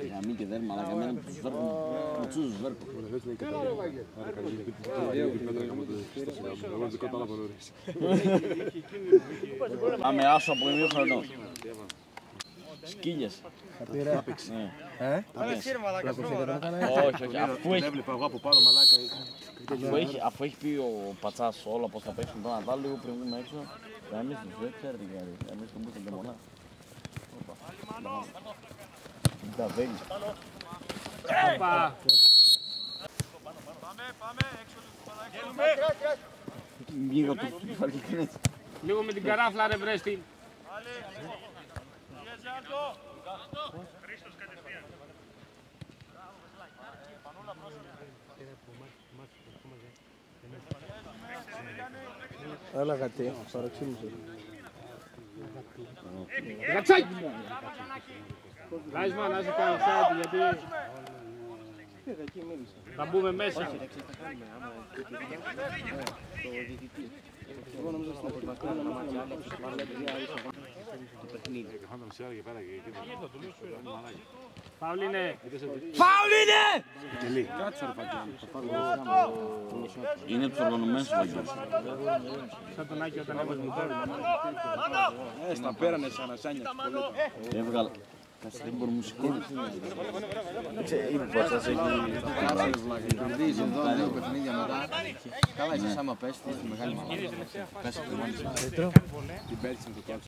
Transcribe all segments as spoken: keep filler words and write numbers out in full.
Γαμί και δέρμα, αλλά καμένα με τους βέρκουν. Με τους βέρκουν. Πάμε άσο από ημίου χρονό. Σκύλιες. Ε? Όχι, όχι, αφού έχει... Αφού έχει πει ο Πατσάς όλα πως θα παίξουν τον Νατάλ, λίγο πριν βγούμε έξω, εμείς τους δεν ξέρετε τι κάνει, εμείς τον πούσαμε μονά. Τα βέλη. Πάμε, πάμε, έξω του Βγήκα του κεφαλικίνες. λίγο με την καράφλα ρε βρέστη. Έλα κάτι, παραξύνησε. Ρατσάκι! Λάισμα, να σε κάνω κάτι, γιατί θα μπούμε μέσα. Εγώ νομίζω στην αρχή μας κάνουμε ένα μάτια άλλα, τους πάρουμε παιδιά ίσως το παιχνίδι. Φάουλ είναι! Φάουλ είναι! Κάτσε ρε Φαγγέλη. Είναι τους οργανωμένους ο Βαγγέλης. Σαν τον Άκη όταν έβαζε μητέρι. Ε, στα πέρανε σαν ασάνια. Έβγαλα. Κάτσε, δεν μπορούμε μουσικό. Είπε πως σας έχει... Κερδίζει εδώ δύο παιχνίδια μετά. Καλά εσείς άμα πέσετε στη μεγάλη μαλάκα. Πέσετε μόνοι σας. Την πέρυσι με το κόψε.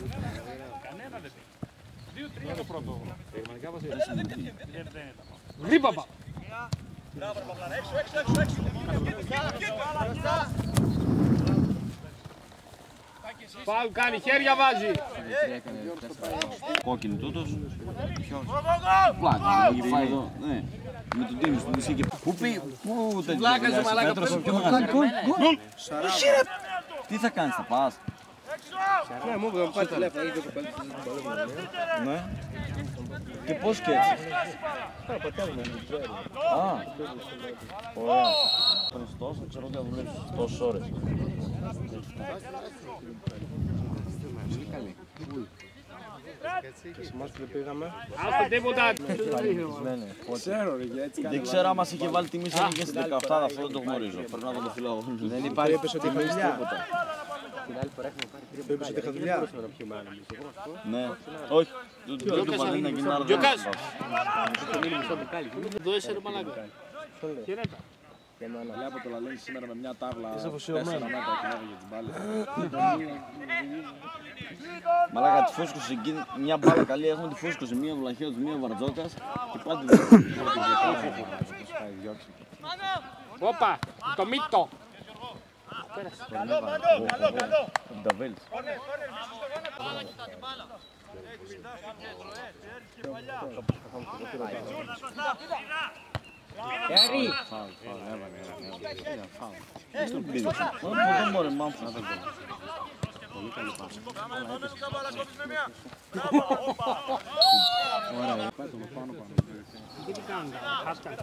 δύο τρία το πρώτο. Γρήπαπα! Φάουλ κάνει, χέρια βάζει. Κόκκινη τούτος. Πλάκα, έχει φάει εδώ. Με τον τίμιο του μισή και... Πού πει, πού τέτοιο πέτρωσε πιο μεγάλο. Γκολ! Τι θα κάνεις, θα πας. Ναι, μου έπρεπε να πάρει τηλέφωνο, έχει δύο κοπέλες. Ναι. Και πώς και έτσι. Α, ωραία. Χριστός, ξέρω ότι θα δουλέψεις τόσες ώρες. Και σε εμάς που πήγαμε. Άστο τίποτα. Ξέρω ρε, γιατί έτσι κάνει. Δεν ξέρω άμα σε είχε βάλει τιμή σε και στην δεκαοκτώ, αυτό δεν το γνωρίζω. Πρέπει να δω το φιλό. Δεν υπάρχει τιμή τίποτα. Του είπες ότι είχα δουλειά. Ναι, όχι. Δεν του βάλει να γίνει άλλο. Γιωκάς! Δώσε ρε μαλάκα. Χαιρέτα. Βλέπω το Λαλένη σήμερα με μια τάβλα τέσσερα μέτρα και έβγαινε τις μπάλες. Μαλάκα τη φούσκωσε εκεί, μια μπάλα καλή, έχουμε τη φούσκωσε, μία Βλαχαίος, μία Βαρτζόκας και πάτε δεν. Όπα, το μύτο. Καλό, καλό, καλό, καλό. Νταβέλης. Κέρι! Φάουλ, φάουλ, έβαλε, φάουλ. Στον πήδηξε. Δεν μπορεί, μάμφου. Πολύ καλή πάσα. Ωραία, πάει το πάνω πάνω. Τι κάνουν, χάσκαν.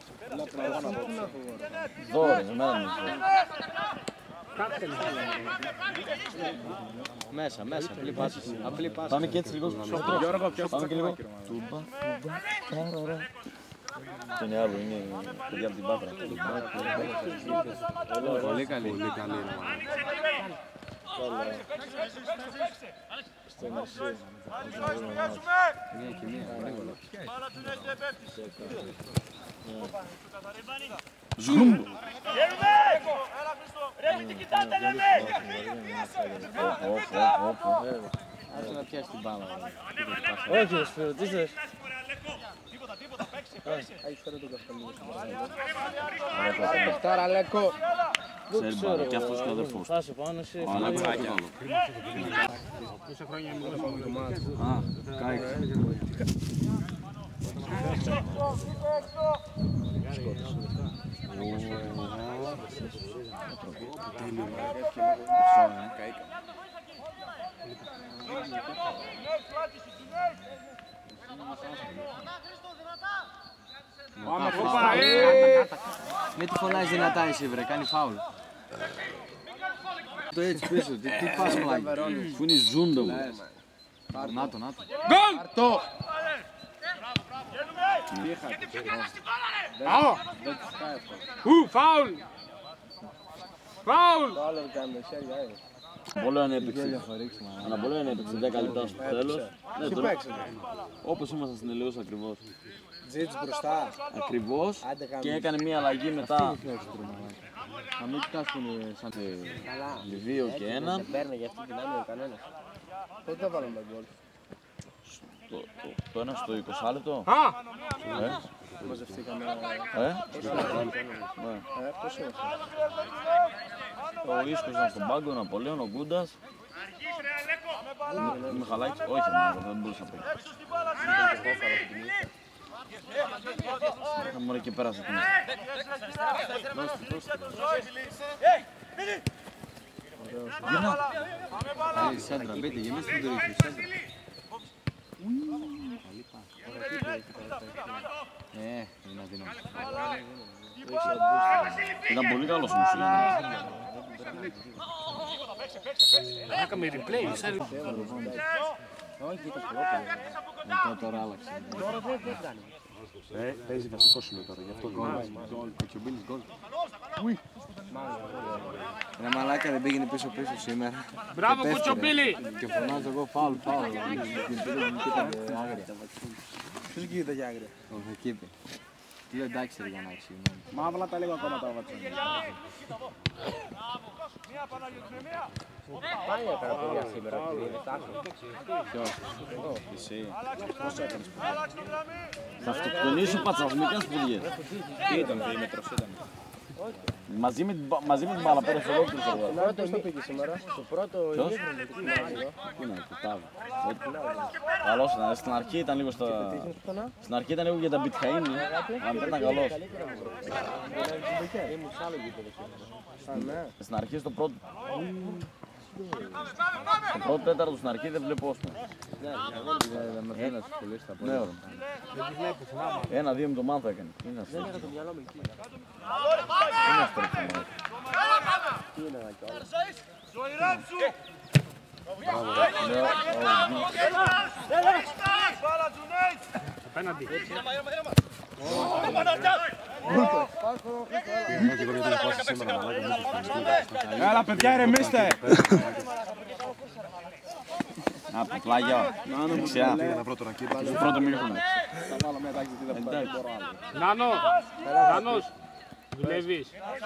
Δώρες, εμένα με Μέσα, μέσα, απλή πάσα. Απλή πάσα. πάμε και έτσι λίγο στο Γιώργο, ποιος πάμε θα και λίγο. τσακάκι, Τούμπα, τούμπα, ταραρα. Το είναι άλλο, είναι παιδιά από την Πάτρα. Πολύ καλή. Πολύ καλή. Μια και μία, γρήγορα. Ζουμ! Άρχισε να πιάσει την μπάλα. Όχι, ο Σπύρο, τι θες. Έχεις φέρει τον καφταλί. Τώρα Λέκο. Ξέρει μπάλα, και αυτός και ο αδερφός. Πάσε πάνω σε Ο Αλέκος έχει άλλο. Πόσα χρόνια μιλώ. Α, κάηκε. Πάμε κόπα, ε! Μην τη φωνάζεις δυνατά εσύ βρε, κάνει φάουλ. Το έτσι πίσω, τι πας πλάγι. Πού είναι η ζούντα μου. Να το, να το. Γκολ! Αρτό! Τι είχατε, Πάω! δεν τους πάει αυτό. Ου, φάουλ! Φάουλ! Το άλλο έκανε τα χέρια, ε. Πολύ ανέπαιξε. Αλλά πολύ ανέπαιξε. δέκα λεπτά στο τέλος. Τι παίξε. Όπως ήμασταν στην Ελαιούς ακριβώς. Τζίτς μπροστά. Ακριβώς Άντε, γάμισε. και έκανε μια αλλαγή μετά. Να μην κοιτάξουν σαν Δύο και έναν. δεν παίρνει για αυτή την άμυνα κανένας. Πότε τα βάλαμε τα γκολ. Το, το, το ένα στο είκοσι λεπτό. Α! Ε, Μαζευτήκαμε. ε, Ε, ναι. πώς είναι. Ο Ίσκος ήταν στον πάγκο, ο Ναπολέον, ο Γκούντας. Ο Μιχαλάκης, όχι εμένα, δεν μπορούσα να πει. Είχα μωρέ και πέρασε την Γύρνα. Ε, σέντρα, μπείτε, γεμίστε την περιοχή. Σέντρα. Ε, είναι αδύναμο. Ήταν πολύ καλός όμως. Έκαμε replay, σαν Όχι, ήταν πρώτο. Μετά τώρα άλλαξε. Ε, παίζει βασικό σημείο τώρα, γι' αυτό γκολ. Ο Κιουμπίλης γκολ. Ρε μαλάκα δεν πήγαινε πίσω πίσω σήμερα. Μπράβο, Και Κουτσομπίλη! πέφτει, ρε. Και φωνάζω εγώ φάουλ, φάουλ. Ποιος κοίτα για άγρια. Ο Θεκύπη. Λέω εντάξει ρε Γιαννάκη. Μαύλα τα λίγο ακόμα τα βατσά. Πάει έκανα παιδιά σήμερα, ποιος, εγώ, εσύ. Θα αυτοκτονήσω πατσασμικές σπουδιές. Τι ήταν, διήμετρος ήταν. Μαζί με, την μπα- μαζί με την μπάλα πέρασε ολόκληρος ο αγώνας. Πρώτο πώς το πήγε σήμερα, στο πρώτο Ποιος? γύρο τι είναι εδώ. Πού είναι, το τάβει. Καλός ήταν, στην αρχή ήταν λίγο στα... Στην αρχή ήταν λίγο για τα μπιτχαΐνι, αλλά μετά ήταν καλός. Ήμουν σ' άλλο γήπεδο σήμερα. Α, ναι. Στην αρχή στο πρώτο... Στο πρώτο τέταρτο στην αρχή δεν βλέπω όσο. Δεν με θέλει να τους σχολείς τα Ναι, ωραία. Ένα-δύο με το μάθα έκανε. Είναι αυτό. Είχα το μυαλό μου εκεί. Είναι αυτό το μάθα. Τι είναι να κιόλας. Απέναντι. Έλα παιδιά ηρεμήστε. Από το πλάγιο, δεξιά. Στο πρώτο μήχρονο. Θα βάλω μια τάξη δεν μπορώ άλλο. Νάνο! Νάνος! Δουλεύεις.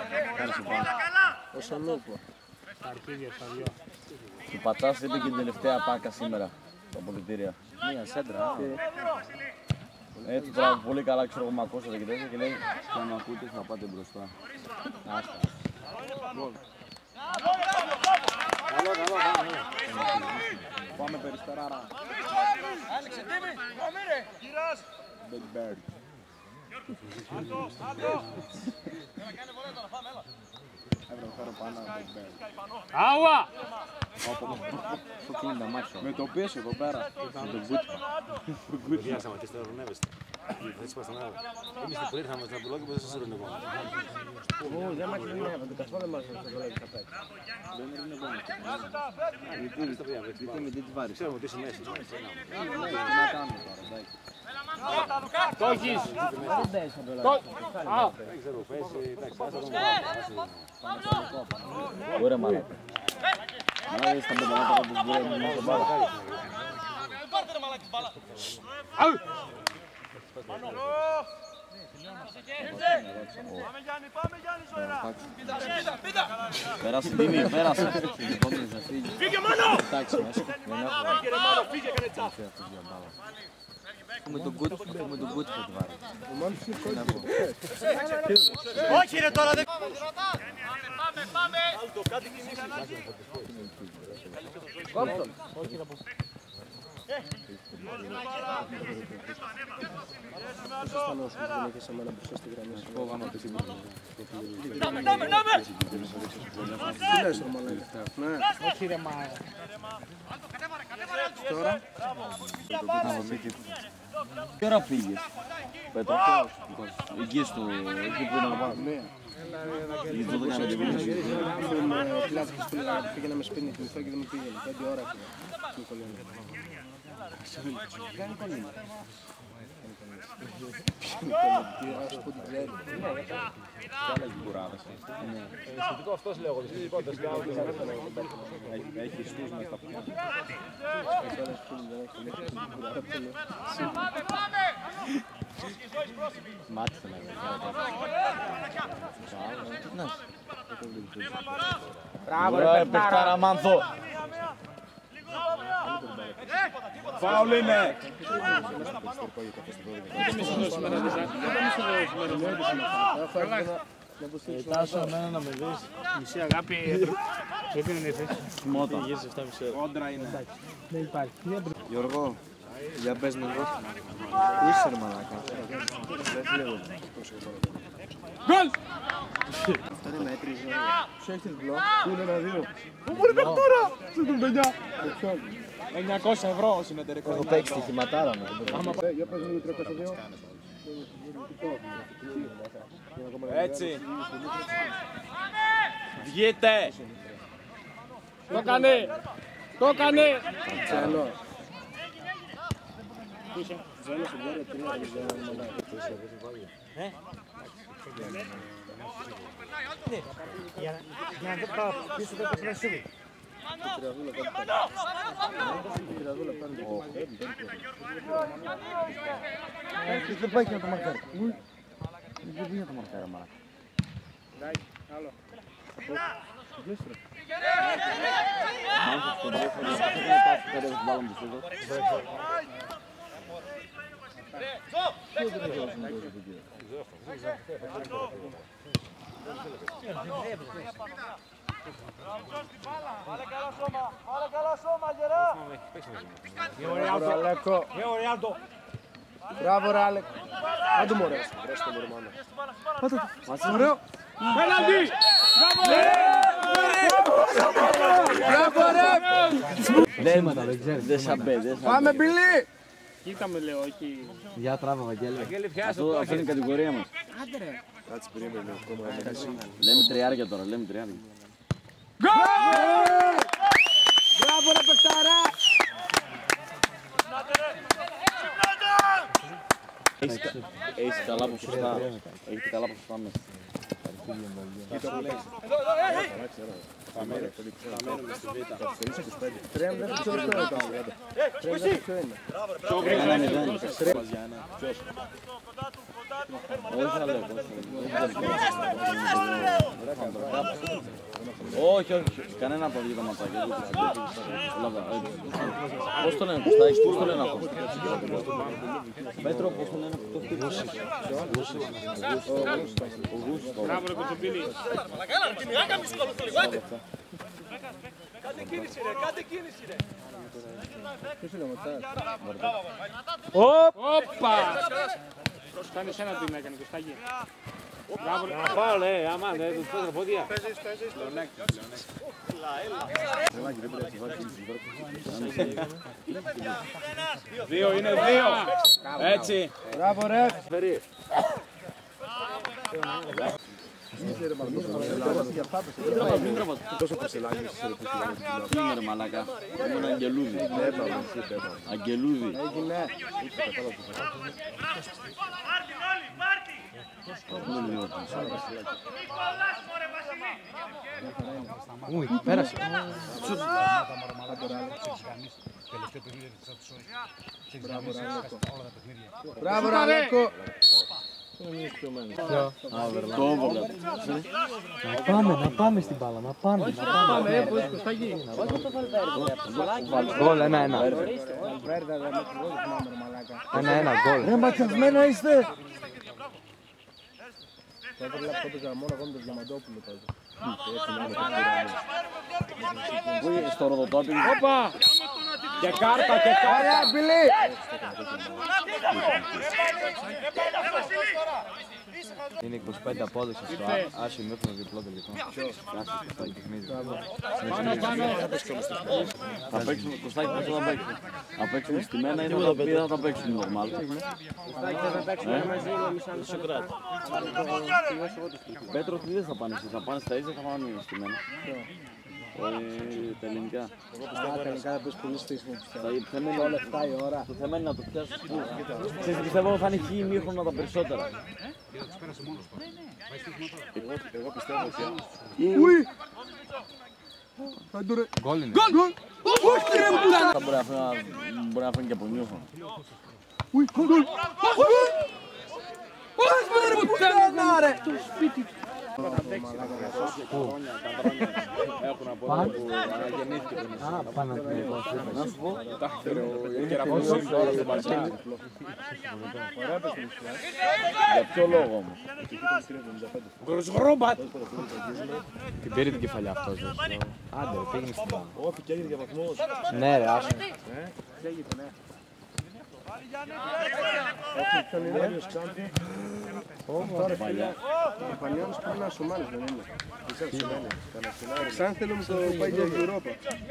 Ο Σανούπο. Τα αρχίδια στα δυο. Του Πατσάς είπε και την τελευταία πάκα σήμερα. Τα πολιτήρια. Μία σέντρα. Έτσι τώρα πολύ καλά ξέρω εγώ μ' ακούσατε και τέτοια και λέει και αν ακούτε θα πάτε μπροστά. Άστα. Καλό, καλό, καλό. Πάμε περιστεράρα. Άνοιξε τίμη, πάμε ρε. Κυράς. Big Bird. Άντο, άντο. Έλα, κάνε βολέ τώρα, πάμε, έλα. Έβρε φέρω πάνω Big Bird. Άουα! Πού κλείνει τα μάτια. Με το πίσω εδώ πέρα. Με τον Γκούτ. Για σταματήστε να ρωνεύεστε. Θα έτσι πας στον άλλο. Εμείς το πρωί ήρθαμε στην Απουλόγη που δεν σας ρωνεύαμε. Ω, δεν μ' άκρινε, το καθόλου δεν μ' άρεσε να το λέγει θα παίξει. Δεν είναι μόνο. Γιατί με τι τις βάρεις. Ξέρουμε τι σημαίνει. Να κάνουμε τώρα, εντάξει. Το έχεις! Δεν παίζει να το Το... λέγει. Α! Δεν ξέρω, παίζει, εντάξει, άσε τον βάλω. Ωραία μαλάκα. Να δεις τα πενταλάτα που βγαίνουν μέσα στον μπάλα. Πάρτε ρε μαλάκι μπάλα. Αου! Πάμε Γιάννη, πάμε Γιάννη ζωηρά. Πίτα, πίτα, πίτα. Πέρασε τίμη, πέρασε. Φύγε μόνο. Εντάξει, μέσα. Δεν έχω. Φύγε ρε μάνο, φύγε κάνε τσάφ. Με τον Γκούτ, με τον Γκούτ θα τη βάρει. Ο μόνος είναι Όχι ρε τώρα δεν... Πάμε, πάμε, πάμε. Άλτο, κάτι κοινή. Κόψτον. Όχι να πω. Πώς αισθανόσουν που δεν έχεις εμένα μπροστά στη γραμμή σου. Εγώ γάμω αυτή. Νάμε, νάμε, νάμε. Τι λες ρε μαλάκα. Ναι. Όχι ρε μα... Τώρα. Τι ώρα πήγες, Πέτρο, εκεί στο, εκεί που είναι να πάμε. Εκεί που δεν κάνετε βίντεο. Ήμουν πλάτος που λέγαμε, πήγαιναμε σπίτι κλειστό και δεν μου πήγαινε. Πέντε ώρα πήγαινε. Κάνει κολλήμα. Αισθητικό αυτός λέω, δυστυχικό το σκάουτ. Έχει στούς μες τα πια. Μάτισε να γίνει. Μπράβο ρε παιχτάρα Μάνθο. Φάουλ είναι. Τάσο, εμένα να με δεις. Μισή αγάπη, γιατί είναι ήρθες. Μότα. Κόντρα είναι. Δεν υπάρχει. Γιώργο, για πες με εδώ. Πού είσαι ρε μαλάκα. Γκολ! Αυτό είναι μέτρη ζωή. Σου έχεις διπλό. Πού είναι ένα δύο. Πού μπορεί παιχτάρα. Σε τον πενιά. εννιακόσια ευρώ συνεταιρικό. Έχω παίξει στοιχηματάρα μου. Για πες μου τριακόσια δύο. Έτσι. Βγείτε. Το έκανε. Το έκανε. Τσέλο. Για να δεν πάω πίσω το παιχνίδι. Δεν πάει και να το μαρκάρει. Δεν πήγε να το μαρκάρει μάνα. Βάλε καλά σώμα, βάλε καλά σώμα, γερά. Μπράβο Αλέκο. Μπράβο ρε Αλέκο. Αν του μωρέ. Βρέστε μου ρε μάνα. Πάτε. Ωραίο. Πέναλτι. Μπράβο ρε. Δεν σαμπέ, δεν σαμπέ. Πάμε Μπιλί. Κοίτα με λέω, όχι. Γεια τράβα Βαγγέλη. Αυτό αυτή είναι η κατηγορία μας. Κάτσε περίμενε ακόμα. Λέμε τριάρια τώρα, λέμε τριάρια. Μπράβο ρε παιχτάρα. Έχεις καλά ποσοστά. Έχεις καλά ποσοστά μέσα. Ένα μηδέν. Όχι Αλέκο. Όχι, όχι, κανένα από δύο ματάκια. Πώς το λένε, Κωστάκη, πώς το λένε αυτό. Πέτρο, πώς το λένε αυτό. Μπράβο ρε Κοτσομπίλη. Κάντε κίνηση ρε, κάντε κίνηση ρε. Όπα. Κάνει σένα την έκανε το στάγι. Μπράβο ρε. Πάω ρε, άμα δεν τους πέτω πόδια. Δύο είναι δύο. Έτσι. Μπράβο ρε. Τι είναι ρε μαλάκα, ήμουν αγγελούδι. Αγγελούδι. Ουι, πέρασε. Μπράβο ρε Αλέκο. Το όβολα. Να πάμε, να πάμε στην μπάλα, να πάμε. Να πάμε. Γκολ, ένα-ένα. Ένα-ένα, γκολ. Ρε ματιασμένα είστε. Θα έβαλα αυτό το γραμμόνα εγώ με τον Διαμαντόπουλο τότε. Πού είναι στο ροδοτόπι. Όπα. Και κάρτα και κάρτα. Ωραία, Μπιλί. Είναι είκοσι πέντε απόδοση στο Άσο ημίχρονο διπλό τελικό. Θα παίξουμε, Κωστάκη, πόσο θα παίξουμε. Θα παίξουμε στη μένα ή θα τα παίξουμε νορμάλ. Πέτρο, τι δεν θα πάνε εσείς, θα πάνε στα ίσια, θα πάνε στη μένα. Τα ελληνικά. Α, τα ελληνικά θα πεις πολύ στήσιμο πιστεύω. Το θέμα είναι Όλα εφτά η ώρα. το θέμα είναι να το πιάσεις πού. Ξέρεις, πιστεύω θα είναι χι ημίχρονα τα περισσότερα. Εγώ πιστεύω ότι... Γκολ είναι. Θα μπορεί να φέρει- μπορεί να φέρει και από νιούχο. Έχουν από Παν. εδώ που γεννήθηκε το νησί. Α, Παναθηναϊκός. Να σου πω, Τα έφερε ο Κεραυνός τώρα στον Μπαρσέλη. για ποιο λόγο όμως. Ρόμπατ! Την πήρε την κεφαλιά αυτός. δε. Άντε, ρε, πήγαινε στην μπάλα. Όχι, και έγινε για βαθμούς. Ναι, ρε, άσο. Τον Ιλάριος Ξάνθη. Τώρα παλιά. Ο Πανιώνης πρέπει να Σουμάνης δεν είναι. Δεν ξέρω Σουμάνη. Ξάνθη θέλω μου το πάει για Ευρώπα.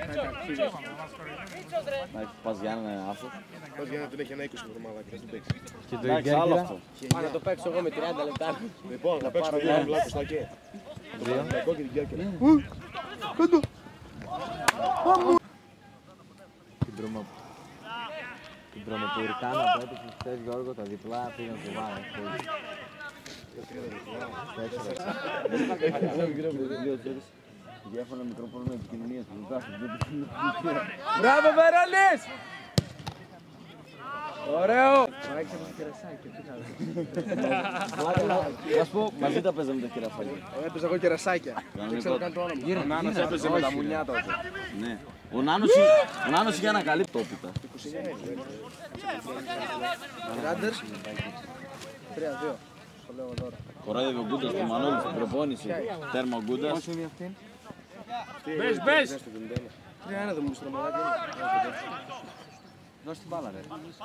Να πας Γιάννη ένα άσο. Πώς για να την έχει ένα είκοσι εβδομάδα και θα την παίξει. Και το Εντάξει, άλλο Ιγκέρκυρα. αυτό. Να το παίξω εγώ με τριάντα λεπτά. Λοιπόν, θα παίξω δύο βλάκους στα και. Εγώ και την Κέρκυρα. Την προμο... Την προμοπουρικάνα που έπαιξε χθες Γιώργο τα διπλά πήγαν στο βάρο. Διάφορα μικρό πρόβλημα επικοινωνίας που ζητάς. Μπράβο Βερόνης! Ωραίο! Να σου πω, μαζί τα παίζαμε τα κερασάκια. Έπαιζα εγώ κερασάκια. Δεν ξέρω καν το όνομα. Ο Νάνος έπαιζε με τα μουνιά τότε. Ναι. Ο Νάνος, ο Νάνος είχε ανακαλύψει τόπιτα. Ράντερς. τρία δύο. Το λέω τώρα. Κοράδευε ο Γκούντας του Μανώλη στην προπόνηση. Τέρμα ο Γκούντας. Πόσο είναι αυτή? Μπες, μπες! τρία ένα δεν μου στραμμαδάκι. Δώσ' την μπάλα, ρε.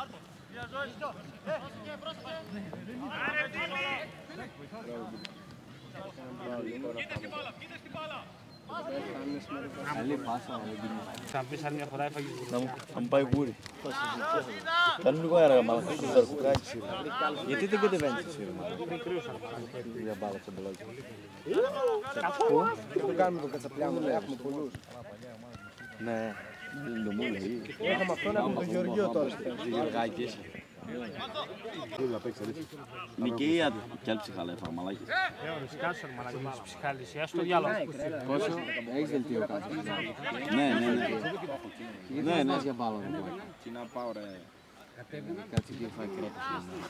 Καλή πάσα, αλλά δεν την Θα πεις άλλη μια φορά έφαγες Να μου, να μου πάει γούρι. Κάνουν λίγο αέρα μαλακά στο Ζαρκουκάκι. Γιατί δεν κατεβαίνεις εσύ, ρε μάνα. Για μπάλα στο μπλόκι. Δεν το κάνουμε το κατσαπλιάμο, έχουμε πολλούς. Ναι. Δεν το μου λέει. Είχαμε αυτόν, έχουμε τον Γεωργίο τώρα. Γεωργάκης. Νικαία κι άλλη ψυχάλα έφαγα μαλάκες. Κάσορ μαλακά, ψυχάλιση, ας το διάλογο. Πόσο, έχεις δελτίο κάτι. Ναι, ναι, ναι. Ναι, ναι. Για μπάλα, ρε μάνα. Τι να πάω ρε. Κάτσε και φάει κρέπος.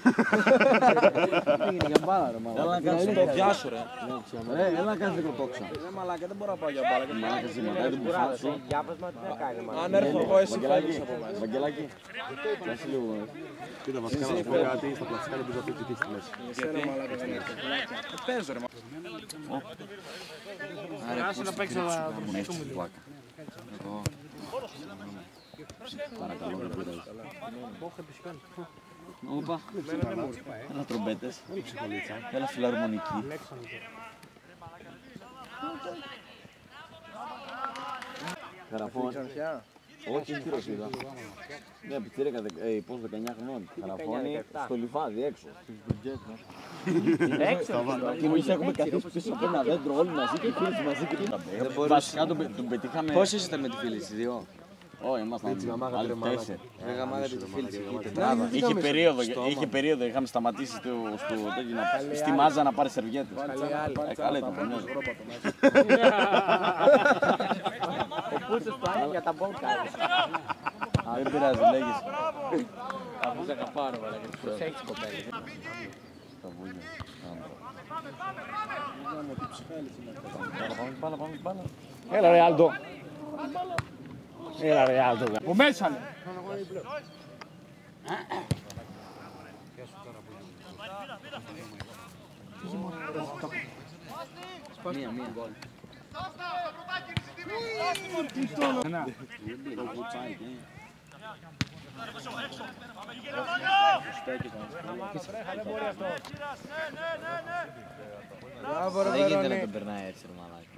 Πήγαινε για μπάλα, ρε μάνα. Έλα να κάνεις το πιάσου ρε. Ε, έλα να κάνεις λίγο τόξα. Ρε μαλάκα, δεν μπορώ να πάω για μπάλα. Μαλάκα σήμερα, δεν μπουφάς σου. Αν έρθω εγώ εσύ Βαγγελάκη, Βαγγελάκη. Κάτσε λίγο. Κοίτα, βασικά να σου πω κάτι, στα πλαστικά δεν μπορείς να πεις τι στη μέση. Εσένα μαλάκα δεν έχει. παίζω ρε. Άσε να παίξω Μου έχει την πλάκα. Παρακαλώ, δεν πειράζει. Όπα, έλα τρομπέτες, έλα φιλαρμονική. Χαραφών, όχι κύριος είδα. Ναι, πιτσίρικα, πώς δεκαεννιά χρονών. Χαραφώνει στο λιβάδι έξω. Έξω. Και εμείς έχουμε καθίσει πίσω από ένα δέντρο όλοι μαζί και φίλοι μαζί και πήγαμε. Βασικά τον πετύχαμε... Πόσες ήταν με τη φίλη της, δύο. Όχι, ήμασταν άλλοι τέσσερις. Ρε γαμάγατε τη φίλη της εκεί, τετράδα. Είχε περίοδο, είχε περίοδο, είχαμε σταματήσει στο, στο, τέτοιο, να- στη μάζα να πάρει σερβιέτες. Ε, καλά ήταν, πονιός. Ο Πούτσος το άγει για τα μπόκα. Δεν πειράζει, λέγεις. Αφού σε αγαπάρω, αλλά γιατί προσέχεις κοπέλες. Τα βούλια. Πάμε, πάμε, πάμε, πάμε. Έλα ρε Άλντο. Έλα ρε Άλντο. Ο μέσα λέει. Μία, μία. Μπράβο ρε Δεν γίνεται να Βερόνη. τον περνάει έτσι, ρε μαλάκα.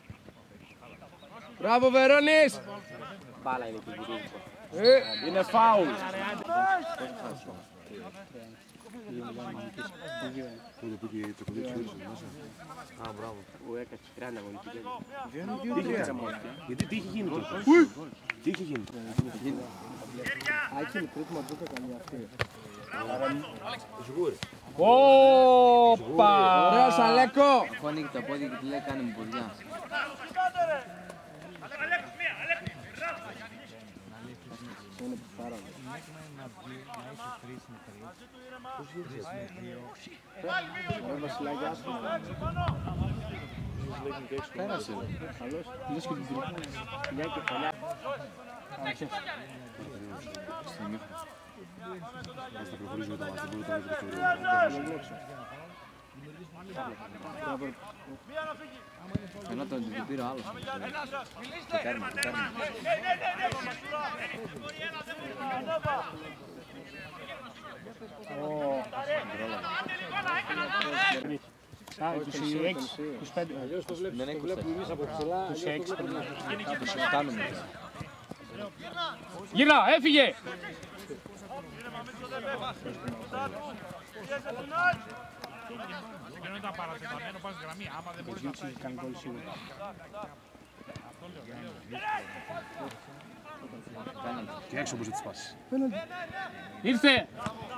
Μπράβο Βερόνης. Μπάλα είναι και γυρίζει. Είναι φάουλ. Πότε πήγε το κοντή του Ήρσον μέσα. Α, μπράβο. Ο έκατσε τριάντα αγωνιστικές. Γιατί τι είχε γίνει τότε. Τι είχε γίνει. Άκη μικρή του Ματζούκα καμιά αυτή. Όπα! Ωραίος Αλέκο! Αφού ανοίγει τα πόδια και του λέει κάνε μου ποδιά. Είναι πάρα πολύ. Ωραία Βασιλάκη άσχημα. Πέρασε. Καλώς. Λες και την τριπλή. Μια κεφαλιά. Ας τα προχωρήσουμε τα μάτια, μπορείτε να βρείτε το Ένα τον την πήρε άλλος. Το κέρμα, το κέρμα. Α, είκοσι έξι, είκοσι πέντε. Αλλιώς το βλέπεις, Δεν το έχει βλέπουμε εμείς από ψηλά. είκοσι έξι περνάει. Το συζητάμε. Γύρνα, έφυγε! Δεν ήταν παρατεταμένο, πας γραμμή, άμα δεν μπορείς να Έχει κάνει γκολ σίγουρα. Και έξω όπως θα τις πάσεις. Ήρθε!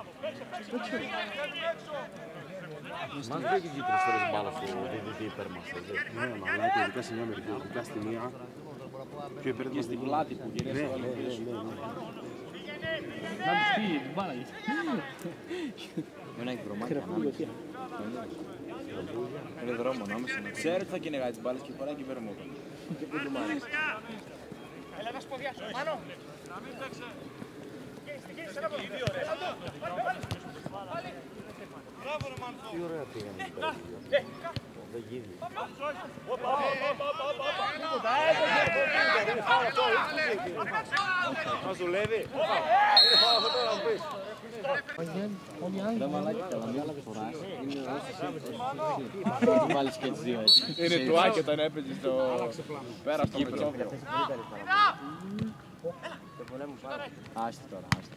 Μας δεν έχει βγει τρεις φορές μπάλα στο ντι ντι ντι υπέρ μας. Ναι, αλλά ειδικά σε μια μερικά στη μία. Και παίρνει στην πλάτη που γυρίζει. Ναι, ναι, ναι. Να τους φύγει, την μπάλα γιατί. Δεν έχει δρομάκια ανάμεσα. Είναι δρόμο ανάμεσα. Ξέρετε ότι θα κυνηγάει τις μπάλες και φοράει και βέρμο. Έλα τα σποδιά σου, πάνω! Να μην παίξε! Μπράβο ρε Μάνθο! Τι ωραία πήγανε. Δεν γίνει. Μας δουλεύει. Είναι φάω αυτό τώρα να πεις. Ρε μαλάκι καλά, μην άλλα φοράς. Είναι όσοι δεν βάλεις και τις δύο έτσι. Είναι του Άκη όταν έπαιζε στο πέρα στο Μετσόβιο. Άστη τώρα, άστη.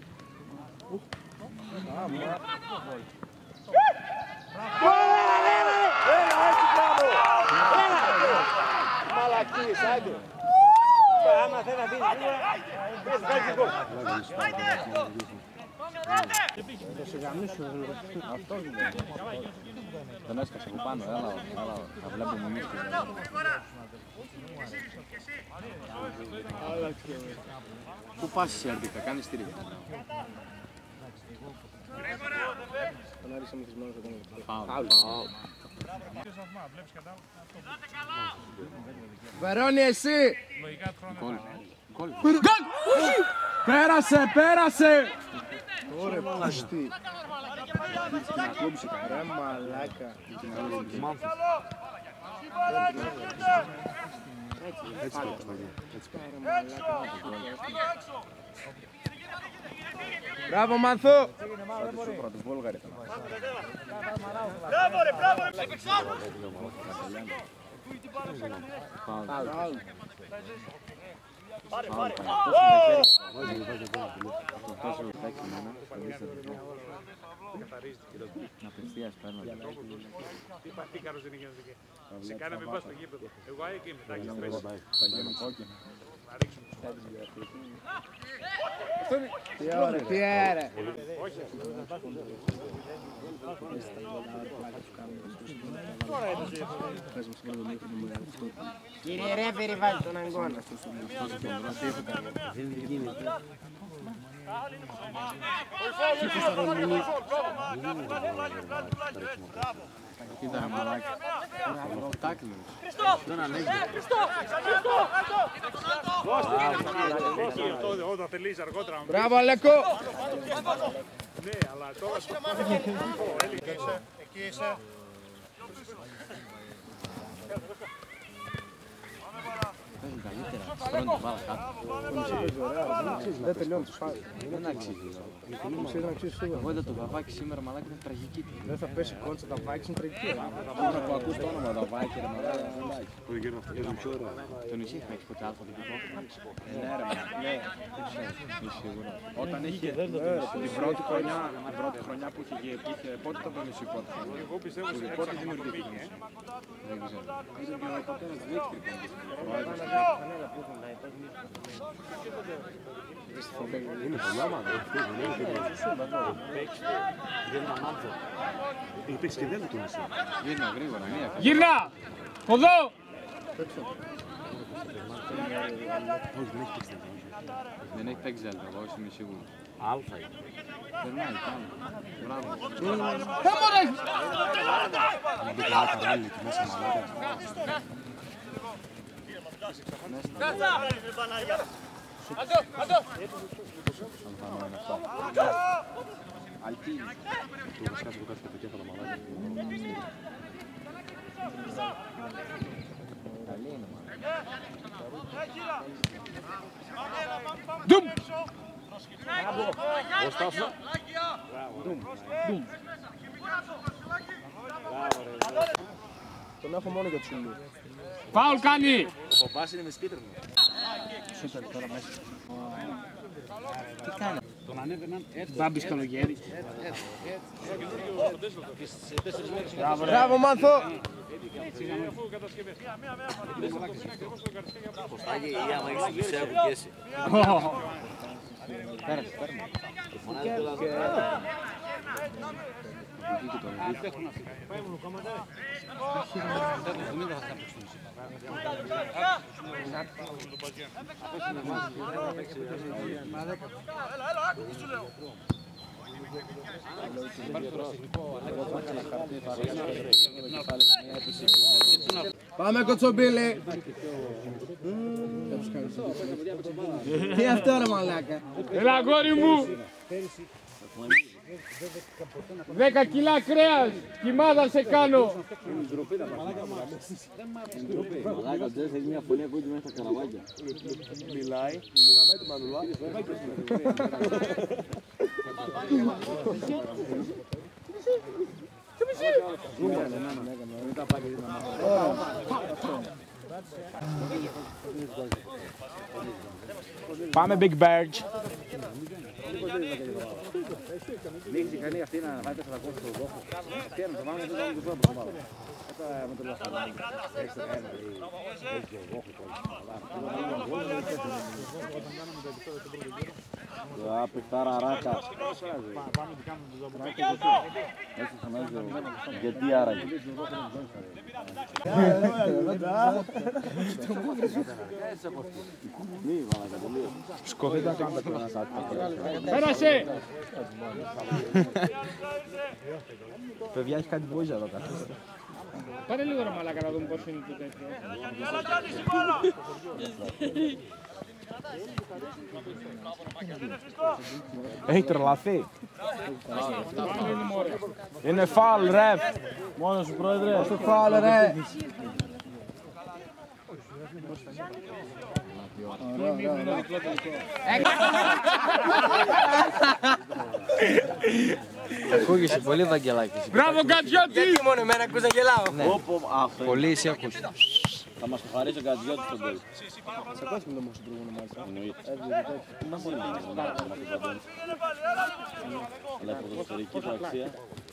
Έλα, έτσι μπράβο! Έλα! Μαλακίες, άντε! Άμα θέλει να δίνει γρήγορα, πες βγάζει γκολ. Θα σε γαμίσουν γρήγορα. Αυτό είναι. Τον έσκασε από πάνω, έλα, έλα, θα βλέπουμε εμείς. Πού πας εσύ Αρδίκα, κάνεις στήριγμα. Τον άρισα με τις μόνος θα κάνει. Φάουλ. Βερόνι εσύ! Γκολ. Πέρασε, πέρασε! Ωραία, πούστη. Ρε μαλάκα. Έτσι το αποσταγεί. Μπράβο Μανθό! Σαν τους σούπρα τους Βόλγαρη ήταν. Μπράβο ρε, μπράβο ρε, έπαιξα! Φάουλ. Πάρε, πάρε! Τόσο παίξει εμένα, θα δεις το δικό. Απευθείας παίρνω. Τι παθήκαρος είναι γεννητική. Σε κάνα μην πας στο γήπεδο. Εγώ εκεί μετά και στρες. Θα γίνω κόκκινο. Να ρίξουμε. Τι ωραία, τι ωραία. Κύριε ρε, περιβάλλει τον αγκώνα. Δεν γίνεται. Κοίτα ρε μαλάκι. Τάκλινος. Τον ανέγει. Όταν θελείς αργότερα. Μπράβο Αλέκο! Ναι, αλλά τώρα... Εκεί είσαι. Παίζουν καλύτερα. Στρώνουν την μπάλα κάτω. Δεν τελειώνει τους φάει. Δεν αξίζει. Εγώ είδα τον Βαβάκη σήμερα, μαλάκα, ήταν τραγική. Δεν θα πέσει κόντσα, τα Βάκης είναι τραγική. Τώρα που ακούς το όνομα Βαβάκη, ρε μαλάκα. Το νησί έχει ποτέ αλφαβητικό. Ναι ρε μαλάκα. Όταν είχε Την πρώτη χρονιά, την πρώτη χρονιά που είχε γίνει, πότε ήταν το νησί πρώτη χρονιά. Εγώ πιστεύω ότι Πότε δημιουργήθηκε. Δεν ξέρω. Είναι πολλά μάτια. Υπήρξε και δεν το νησί. Γύρνα γρήγορα, μία. Γύρνα! Κοδό! Όχι, δεν έχει παίξει δεν. Δεν έχει παίξει Zelda, εγώ είμαι σίγουρος. Αλφα είναι. Περνάει, πάνω. Μπράβο. Να μπει καλά παράλληλη και μέσα μαλάκα. Αλτίνη. Το σκάφο που κάθεται και έφαλα μαλάκα. Καλή είναι, Ντουμ! Τον έχω μόνο για τους ουλούς. Φάουλ κάνει! Ο παπάς είναι με σκίτρινο. Σούπερ τώρα μέσα. τι κάνει. τον ανέβαιναν έτσι. Μπάμπης καλογέρι. Μπράβο Μάνθο! Έτσι είναι αφού κατασκευές. Κωστάκη, ή άμα έχεις τους έχουν και εσύ. Πέρασε, πέρασε. Φωνάζει το λάθος. Αντέχουν αυτοί. Πάμε Κοτσομπίλη! Τι αυτό ρε μαλάκα! Έλα αγόρι μου! Δέκα κιλά κρέας! Κοιμάδα σε κάνω! Μαλάκα, ο Τζες έχει μια φωνή ακούγεται μέσα στα καραβάκια. Μιλάει, μου γαμάει τη μανουλά. Πάμε Big Bird! Μίχτη κανεί αυτή να βάλει τέσσερα κόμματα στο δόχο. Τι είναι το μάμα, δεν είναι το δόχο. Έτα με το λαχανάκι. Έξω ένα ή έχει ο δόχο. Α, παιχτάρα ράκα. Έτσι φωνάζει ο... Γιατί άραγε. Μη βάλα κατελείω. Σκόφεται πέρασε! Παιδιά έχει κάτι μπόζα εδώ κάτω. Πάρε λίγο ρε μαλάκα να δούμε πώς είναι το τέτοιο. Έχει τρελαθεί. Είναι φάουλ ρε. Μόνος σου πρόεδρε. Είναι φάουλ ρε. Ακούγεσαι πολύ Βαγγελάκης. Μπράβο Κατζιώτη! Γιατί μόνο εμένα ακούς να γελάω. Πολύ εσύ ακούς. Θα μας το χαρίσει ο Κατζιώτης στον γκολ. Σε πάση με το μόξο προηγούμενο μάλιστα. Εννοείται. Αλλά η ποδοσφαιρική του αξία.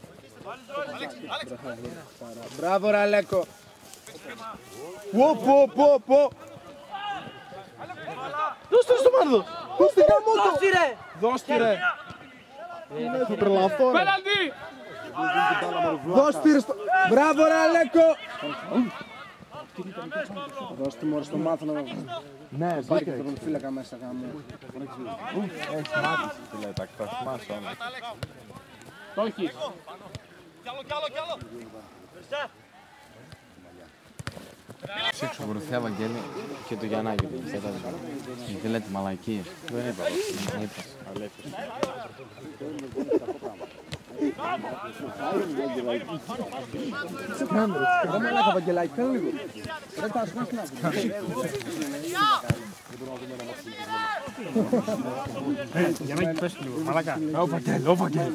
Μπράβο ρε Αλέκο. Πω πω πω πω. Δώσ' το στο Μάρδο. Δώσ' τη γαμότο. Δώσ' τη ρε. Δώσ' τη ρε. Θα τρελαθώ ρε. Πέναλτι! Δώσ' τη ρε στο... Μπράβο ρε Αλέκο. Δώσ' τη μωρέ στο μάθο να... Ναι, πάει και τον φύλακα μέσα γάμο. Έχεις μάθηση φίλε, τα κτασμάσου όμως. Το έχεις. Σήξω βοηθιά Βαγγέλη και το Γιαννάκη του. Γιατί λέτε μαλακίες. Δεν είπα. Εγώ με έλεγα Βαγγελάκη, θέλω λίγο. Δεν θα ασχοληθώ να δει. Για να έχει πέσει λίγο, μαλάκα. Ω Βαγγέλ, ω Βαγγέλ.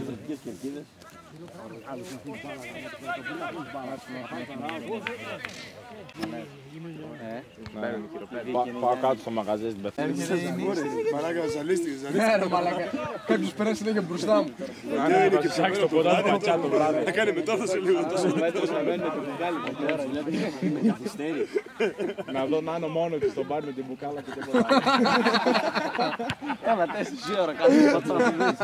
Πάω κάτω στο μαγαζί στην Πεθάνη. Μαλάκα, ζαλίστηκες, ζαλίστηκες. Ναι ρε μαλάκα, κάποιος περάσει λέγε μπροστά μου. Δεν είναι και ψάξει το ποδάρι, πατσά το βράδυ. Θα κάνει μετάφραση λίγο τόσο. Να δω να είναι μόνο της στον μπαρ με την μπουκάλα και τίποτα. Κάνα τέσσερις ώρα κάτι πατσά να πηγείς.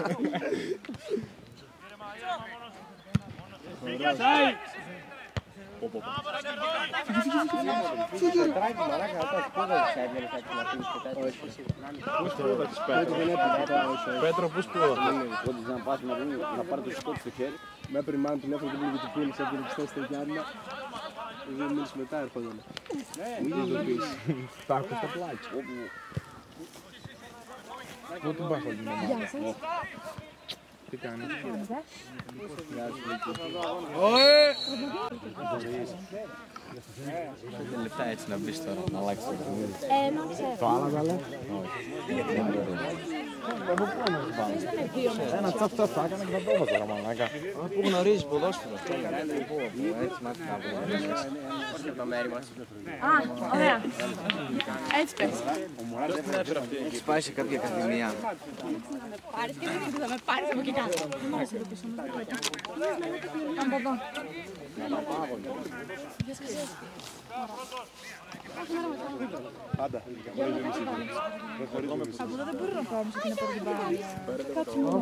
Πέτρο, πού σπούδασες? Όντως να πας να πάρει το σκότ στο χέρι. Με πριν μάλλον τηλέφωνο και μου λέγε του πούλης έπαιρνε και στέστε για Άννα. Δύο μήνες μετά έρχονταν. Μου είχε ειδοποιήσει. Τα έχω στο πλάκι. Πού την πας την ομάδα? Τι κάνεις? Πέντε λεπτά έτσι να μπεις τώρα, να αλλάξεις το παιχνίδι. Το άλλαζα λες? Όχι. Ένα τσαφ τσαφ θα έκανα και θα το έβαζα τώρα μαλάκα. Πού γνωρίζεις ποδόσφαιρο? Έτσι μάθει να βγάλεις. Όχι από το μέρη μας. Α, ωραία. Έτσι πες. Έχεις πάει σε κάποια ακαδημία? Πάρεις και δεν θα με πάρεις από εκεί κάτω. Από εδώ. Πάντα. Από εδώ δεν μπορώ να πάω όμως εκείνη από την μπάρια. Κάτσε μου.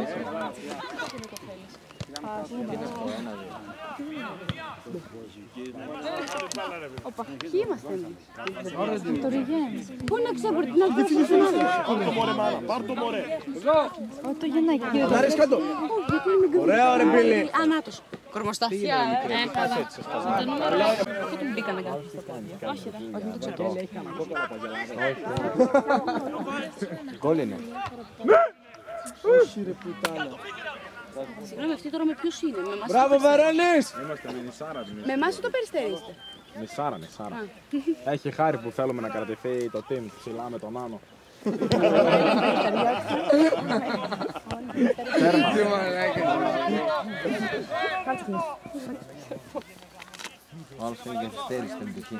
Οπα, ποιοι είμαστε εμείς? Το Ριγέν. Πού να ξέρω, να ξέρω. Πάρ' το μωρέ. Ω, το Γεννάκη. Άρης κάτω. Ωραία ρε πίλη. Α, νάτος. Κορμοσταθιά, ε, καλά. Το νούμερο, αυτό του μπήκα να κάνω. Όχι ρε, όχι, δεν το ξέρω. Γκολ είναι. Όχι ρε πουτάνα. Συγγνώμη, αυτή τώρα με ποιους είναι? Με εμάς Μπράβο Βερανής! Είμαστε με νησάρα. Με εμάς ή το Περιστέρι είστε? Νησάρα, νησάρα. Έχει χάρη που θέλουμε να κρατηθεί το team ψηλά με τον Άνω. Τι μαλάκα. Ο άλλος είναι και αστέρι στην εποχή.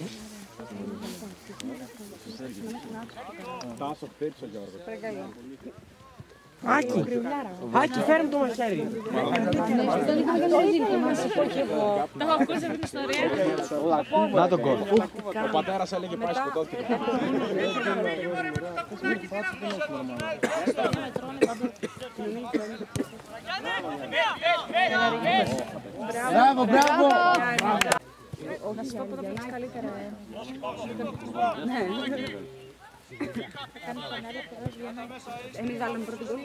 Τάσο χτύπησε ο Γιώργος. Άκη, Άκη, φέρε μου το μαχαίρι. Το έχω ακούσει αυτή την ιστορία. Να τον κόλλο. Ο πατέρας έλεγε πάει σκοτώθηκε το Μπράβο, μπράβο! Να σου πω που θα παίξεις καλύτερα. Ναι. Εμείς βάλαμε πρώτη γκολ.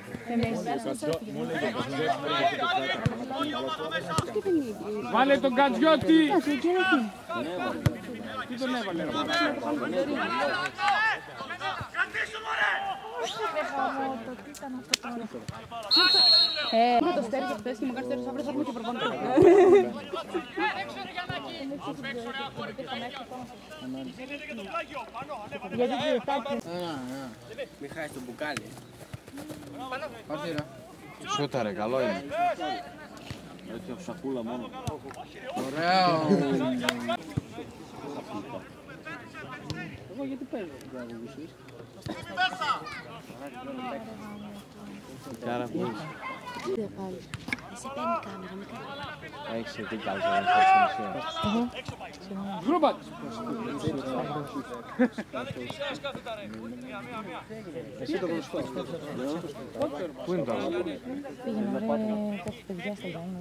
Βάλε τον Κατζιώτη! Τι τον έβαλε? Με το στέρι και χθες και μου κάνεις τέρις αύριο θα έχουμε και προπονητή. Μη χάσεις το μπουκάλι. Σούταρε, καλό είναι. Έτσι από σακούλα μόνο. Ωραίο! Εγώ γιατί παίζω, μπράβο γουσίς. Κάρα που είσαι. Δεν πάλι. Εσύ παίρνει κάμερα, μικρά. Έχεις τι καλύτερα να φτιάξεις μισία. Ζούμπατ! Εσύ το γνωστό. Πού είναι το άλλο? Πήγαινε ωραία κάποια παιδιά στα Γιάννα.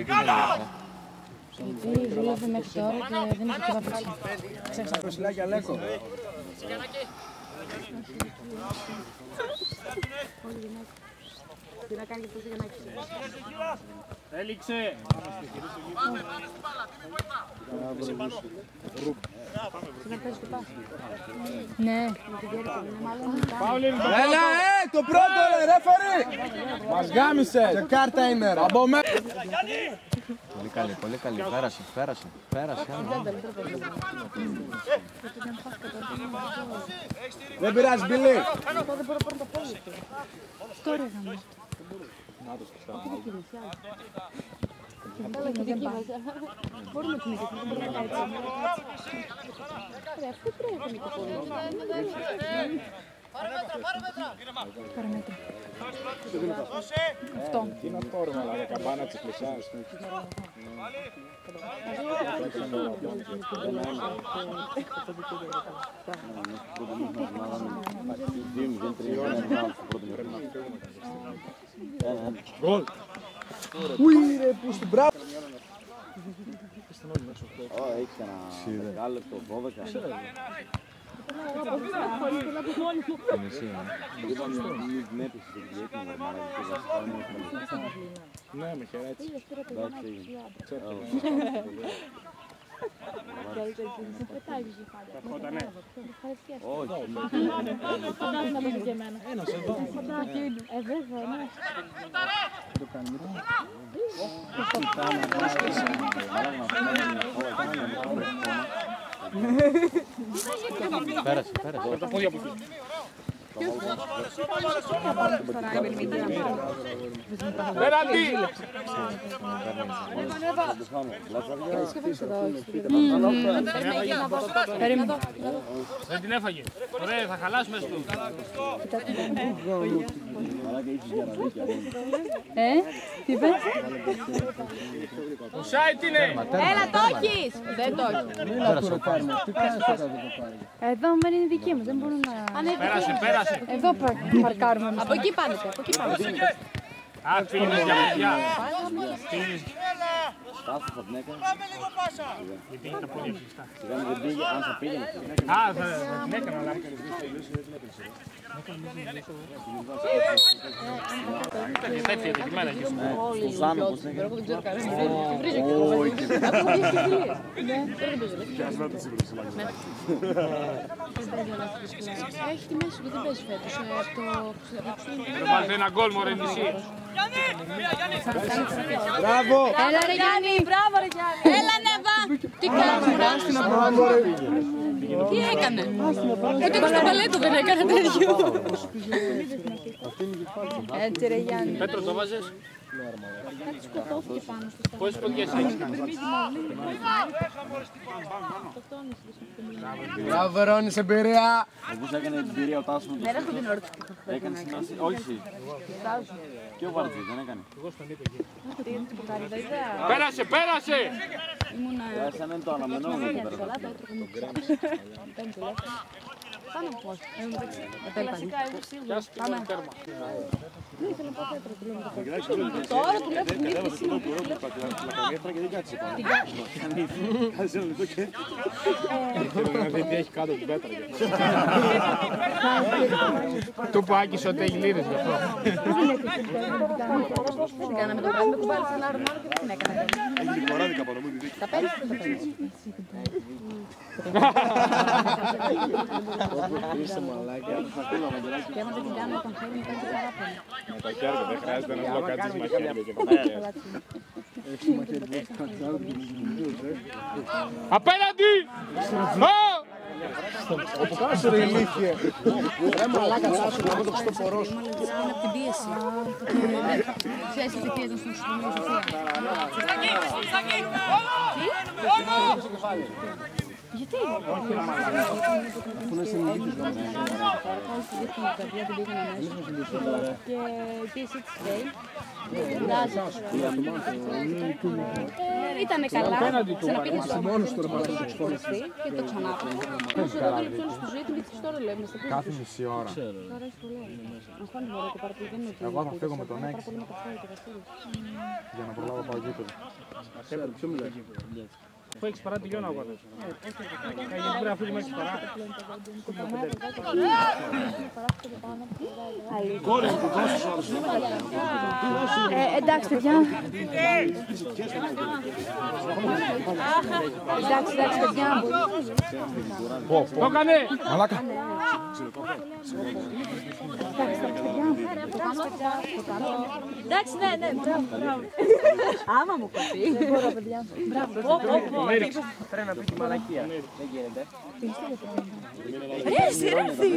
Γιατί δούλευε μέχρι τώρα και δεν είχε τίποτα παίξει. Ξέχασα. Προσιλάκια Λέκο. Τι να κάνει και αυτό για να έχει. Έληξε. Ναι. Έλα, ε, το πρώτο ρε, ρέφερι! Μας γάμισε! Και κάρτα είναι ρε. Από μέ... Πολύ καλή, πολύ καλή. Πέρασε, πέρασε, πέρασε. Δεν πειράζει, Μπιλί. Δεν μπορώ να πάρω το πόδι του. Αυτό ρε γάμο. Καλά, και δική μας. Μπορούμε να κινηθούμε, δεν μπορούμε να κάνουμε έτσι. Ρε, αυτό πρέπει να κινηθούμε. Πάρε μέτρα, πάρε μέτρα. Πάρε μέτρα. Αυτό. Τι είναι αυτό ρε μαλάκα, καμπάνα της πλησιάς. Γκολ. Ουί ρε, που στην μπράβο. Έχει κανένα δεκάλεπτο, δώδεκα. Ναι, με χαιρέτησε. Ένας εδώ. Ε, βέβαια, ναι. Πέρασε, πέρασε. Τα πόδια μου. Πέραντι! Δεν την έφαγε. Ωραία, θα χαλάσουμε στο. Ε, τι είπες? Το site είναι! Έλα, το έχεις! Δεν το έχεις. Εδώ δεν είναι δική μου, δεν μπορούν να... Πέρασε, πέρασε. Εδώ παρκάρουμε. Από εκεί πάνετε, από εκεί πάνετε. Α, φίλες για παιδιά. Στάθος θα την έκανε. Γιατί είναι τα πόδια κλειστά. Σιγά μην δεν πήγε, αν θα πήγαινε. Α, θα την έκανα, αλλά... Ήταν τέτοια δεδομένα εκεί. Ο Ζάνο πώς έκανε. Έχει τη μέση που δεν παίζει φέτος. Θα βάλετε ένα γκολ μωρέ νησί. Μπράβο. Έλα ρε Γιάννη, μπράβο ρε Γιάννη. Έλα Νέβα. Τι κάνεις ρε. Τι έκανε. Ούτε και στο παλέτο δεν έκανε τέτοιο. Έτσι ρε Γιάννη. Πέτρο το βάζες. Κάτι σκοτώθηκε πάνω στο Πόσες ποντιές έχεις κάνει. Μπράβο Βερόνης, εμπειρία. Όπως έκανε την εμπειρία ο Τάσος. Δεν έχω την ώρα. Έκανε σημασία. Όχι εσύ. Και ο Βαρτζής δεν έκανε. Πέρασε, πέρασε! Σαν είναι το αναμενόμενο εκεί πέρα. Πάνω πώς. Πιάσε και το τέρμα. Τώρα του λέω που μίλησε Και δεν κάτσε πάνω. Κάτσε ένα λεπτό και... Θέλω να δει τι έχει κάτω την πέτρα. Του που άκησε ότι έχει λίρες γι' αυτό. Τι κάναμε το πράγμα, με κουμπάλι σε ένα άλλο και δεν την έκανα. Έχει την κοράδικα πάνω μου. Τα παίρνεις και τα παίρνεις. Είσαι μαλάκια. Και άμα δεν την κάνουμε τον θέλει, κάνει παράπονο. Με τα χέρια δεν χρειάζεται να μου κάτσεις μαχαίρια και τα χέρια. Απέναντι! Όπου κάσου ρε ηλίθιε. Ρε μαλάκα τσάσου, εγώ το Χριστοφορός. Είναι από την πίεση. Ξέρεις τι πίεση στον Σοφία. Γιατί? Πού να συνειδητείς το ναι. Και εσύ της λέει. Ήτανε καλά. Ξαναπήγε στο μόνος του και το ξανάπηγε. Όσο εδώ δούλεψε όλη τη ζωή του, γιατί τώρα λέμε. Κάθε μισή ώρα. Εγώ θα φύγω με τον έξι. Για να προλάβω πάω γήπεδο. Ποιο μιλάει. Αφού έχεις παρά τελειώνω αγώνα. Γιατί πρέπει να φύγουμε έχεις παρά. Εντάξει, παιδιά. Εντάξει, εντάξει, παιδιά. Το έκανε! Μαλάκα. Εντάξει, ναι, ναι, μπράβο, μπράβο. Άμα μου κοπεί. Δεν μπορώ, παιδιά. Μπράβο. Πρέπει να πει τη μαλακία. Δεν γίνεται. Ρε, σειράθη.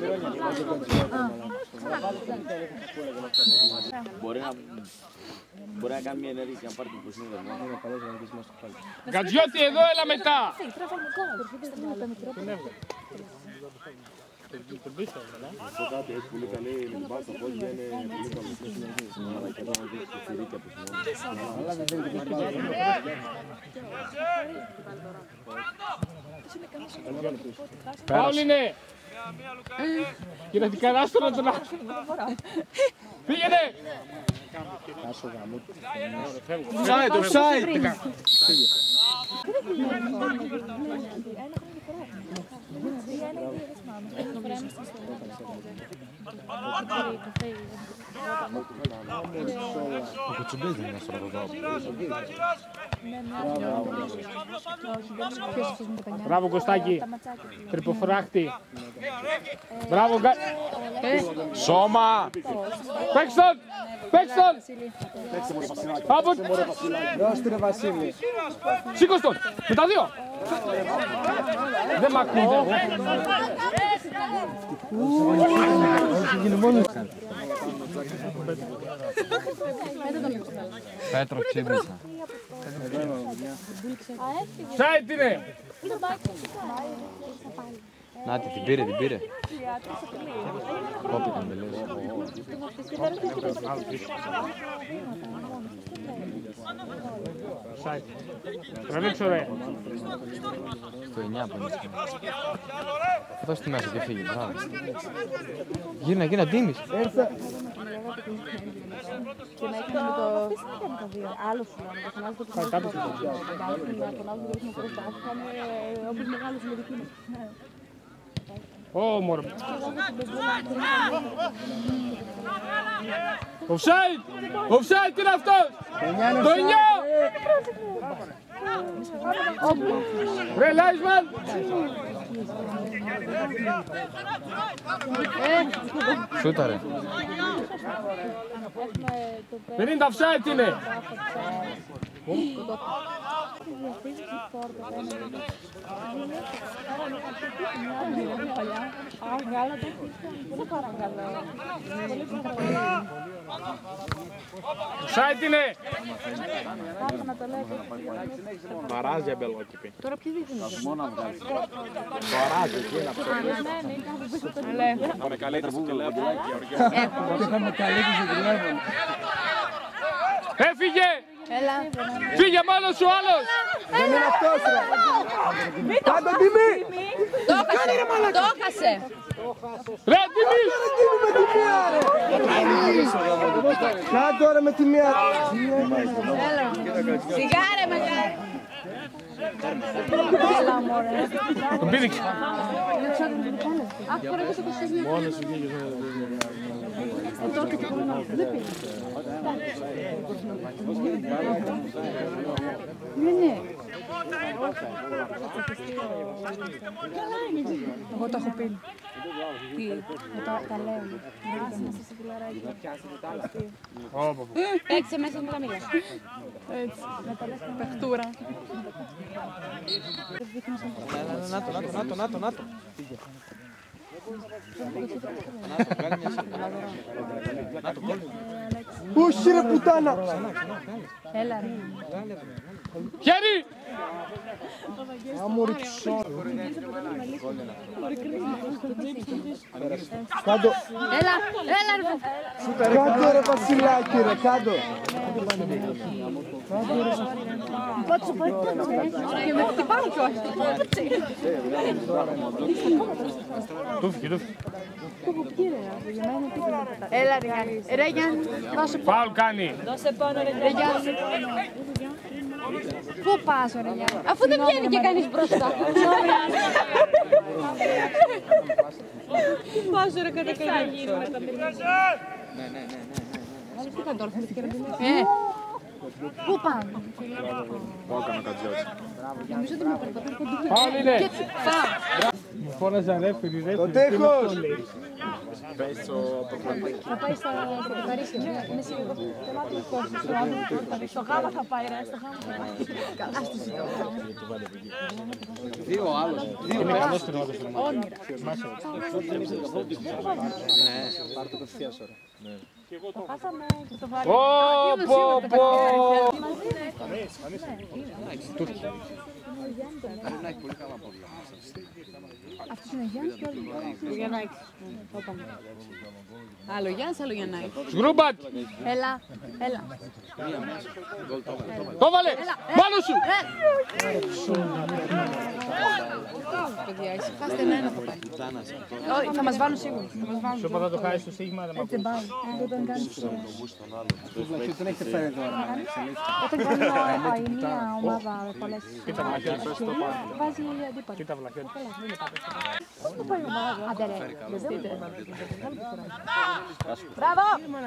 Μπορεί να κάνει μια ενέργεια και να πάρει την προσύνδεσμο. Γκατζιώτη, εδώ, έλα μετά! Αυτό κάτι έχει πολύ καλή με την μπάλα στο πόδι, είναι πολύ καλό. Αλλά και εδώ να δεις το τσιρίκι από την ώρα. Πάουλ είναι! Κύριε Δικαράστονα τον άκουσα. Πήγαινε! Offside, offside! Ο Κουτσουμπής δεν είναι στο ροδό. Μπράβο Κωστάκη, τρυποφράχτη. Μπράβο Γκά... Σώμα! Παίξ' τον! Παίξ' τον! Πάμπο! Δώστε ρε Βασίλη. Σήκως τον! Με τα δύο! Δεν μ' ακούω. Πέτρο ξύπνησα. Σάιτ είναι! Νάτι, την πήρε, την πήρε. Κόπηκαν τελείως. Σάιτ. Τραβήξω ρε. Στο εννιά που είναι. Εδώ στη μέση και φύγει, μπράβο. Γύρνα, γύρνα, Ντίμης. Έρθε. Και να έχει με το... Άλλο σου λέω, να φωνάζω το Κάτω σου το. να φωνάζω το ρίχνω προς τα άσχα, όπως μεγάλος με δική μου. Ω, μωρό. Offside! Offside είναι αυτός! Το εννιά! Ρε Λάισμαν! Σούταρε. πενήντα offside είναι! Offside είναι! Βαράζει αμπελόκηπη. Τώρα ποιοι δείχνουν. Μόνο να βγάλεις. Βαράζει εκεί ένα αυτό. Πάμε καλύτερα στο τηλέφωνο. Είχαμε καλύψει στο τηλέφωνο. Έφυγε! Έλα. Φύγε μόνος σου άλλος! Δεν είναι αυτός ρε. Κάτω Τιμή! Το έχασε! Το έχασε! Ρε Τιμής! Κάτω ρε με τη μία. Σιγά ρε μεγάλη! Έλα μωρέ. Τον πήδηξε. Αχ, τώρα και το κοσμίο. Μόνος σου βγήκε. Ναι, ναι. Εγώ το έχω πει. Τι, τα λέω. Έξε μέσα μου τα μίλα. Έτσι, παιχτούρα. Νάτο, νάτο, νάτο, νάτο, νάτο. Όχι ρε πουτάνα! Έλα ρε. Χέρι! Άμορι ψώ. Κάντο. Έλα, έλα ρε. Κάντο ρε Βασιλάκη ρε, κάντο. Κότσο πότε και με χτυπάει κιόλας. Του φύγει, του φύγει. Έλα ρε Γιάννη. Ρε Γιάννη, δώσε πόνο. Φάουλ κάνει. Δώσε πόνο ρε Γιάννη. Πού πας, ρε Γιάννη. Αφού δεν βγαίνει και κανείς μπροστά. Πού πας, ρε κατακαλύνει. Ναι, ναι, ναι. Τι θα τώρα, θέλεις και ε, πού πάμε. Πάω κάνω κατζιότσι. Νομίζω ότι με περπατάνε κοντά. Πάλι είναι. Μου φώναζαν ρέφερι, ρέφερι. Το τείχος! Θα πάει στα Παρίσι, είναι σίγουρο. Στο γάμα θα πάει, ρε, στο γάμα θα πάει. Ας το σίγουρο. Δύο άλλος. Δύο Είναι καλός στην ομάδα. Όνειρα. Ναι, πάρ' το κατευθείαν ώρα. Το χάσαμε και το βάλαμε. Πω, πω, πω. Πρέπει να έχει πολύ καλά πόδια. Αυτός είναι ο Γιάννης και όλοι. Ο Γιαννάκης. Άλλο Γιάννης, άλλο Γιαννάκης. Σγκρούμπατ. Έλα, έλα. Το βάλε. Πάνω σου. Παιδιά, ησυχάστε ένα θα πάει. Όχι, θα μας βάλουν σίγουρα. Σου είπα θα το χάσεις στο σίγμα. Έτσι δεν πάει. Όταν κάνεις... Δεν έχετε φέρει τώρα. Όταν κάνει μια ομάδα πολλές... Κοίτα βλαχιώτη. Βάζει αντίπαλο. Κοίτα βλαχιώτη. Πώς θα πάει η ομάδα. Άντε ρε, δευτείτε. Μπράβο!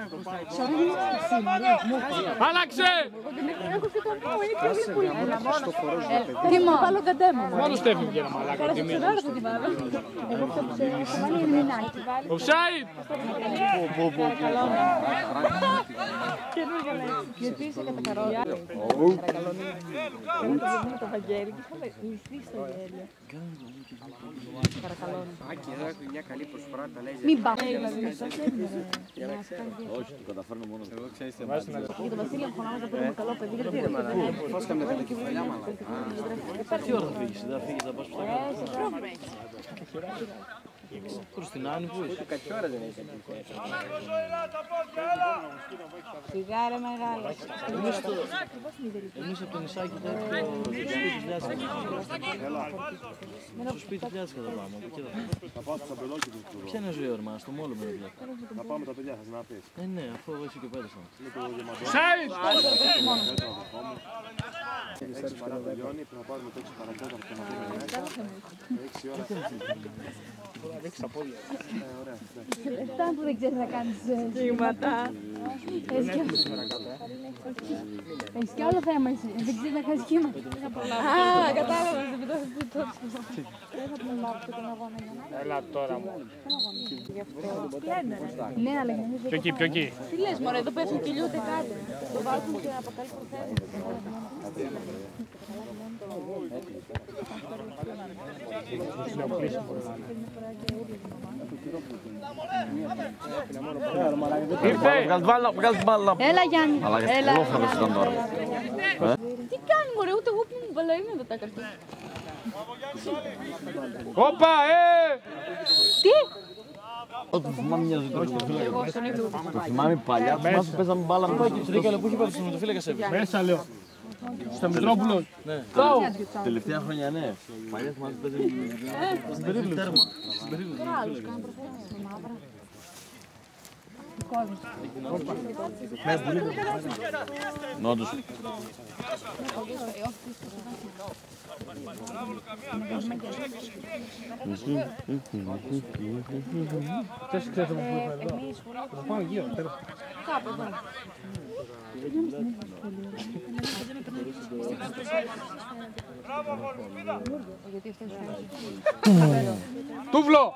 Άλλαξε. Έχω φύγει το μου, είναι πολύ πολύ. Τι μου, βάλω καντέμο. Μόνο στέφνει και ένα μαλάκα. Πέρα στην ώρα θα τη βάλω. Εγώ αυτό που σε βάλει είναι μηνάκι. Offside. Παρακαλώ. Καινούργια λέξη. Γιατί είσαι κατακαρό. Παρακαλώ. Είναι το Βαγγέλη και είχαμε λυθεί στο γέλιο. Παρακαλώ. Άκη, εδώ έχω μια καλή προσφορά, τα λέει. Μην πάω. Όχι, το καταφέρνω μόνο. Εγώ ξέρεις τι Για τον Βασίλη αγχωνάμαι να πούμε καλό παιδί. Γιατί είναι μάνα. Πώς θα με κατά κεφαλιά, μάλλον. Τι ώρα θα φύγεις, δεν θα φύγεις, θα πας στο προς την Άννη που είσαι. Κάτι ώρα δεν έχει. Σιγάρε μεγάλο. Εμείς από το νησάκι θα έρθω στο σπίτι Λιάσκα θα πάμε. Θα πάω στο σαμπελόκι του του. Ποια είναι η ζωή ορμά, στο μόλο με δουλειά. Να πάμε τα παιδιά, θα να πεις. Ε, ναι, αφού εγώ είσαι και πέρασα. Offside. έξι παρά τελειώνει, που θα πάρουμε το έξι παρά τέταρτο να πούμε έξι ώρα. Λεφτά που δεν ξέρεις να κάνεις σίγματα. Έχεις και όλο θέμα εσύ. Δεν ξέρεις να κάνεις σχήματα. Α, κατάλαβα. Δεν θα προλάβω τον αγώνα για να... Έλα τώρα μου. Ναι, αλλά Πιο εκεί, πιο εκεί. τι λες μωρέ, εδώ πέφτουν και λιώτε κάτω. Το βάζουν και αποκαλεί προθέσεις. Έλα Γιάννη, έλα. Τι κάνει μωρέ, ούτε εγώ που μου μπαλαεί εδώ τα καρτιά. Όπα, ε! Τι! Ό,τι θυμάμαι μια ζωή Εγώ στον ύπνο. Το θυμάμαι παλιά, θυμάμαι που παίζαμε μπάλα με το Τρίκαλο που είχε πάρει στον Μητροφύλακα έβγαινε. Μέσα λέω. Στο Μητρόπουλο. Ναι. Τελευταία χρόνια ναι. Παλιά θυμάμαι που παίζαμε στην περίπλωση. Τέρμα. Στην περίπλωση. Νόντους. Ποιος ξέρεις που πούμε εδώ. Θα πάμε γύρω, τέλος. Κάπου εδώ. Τούβλο!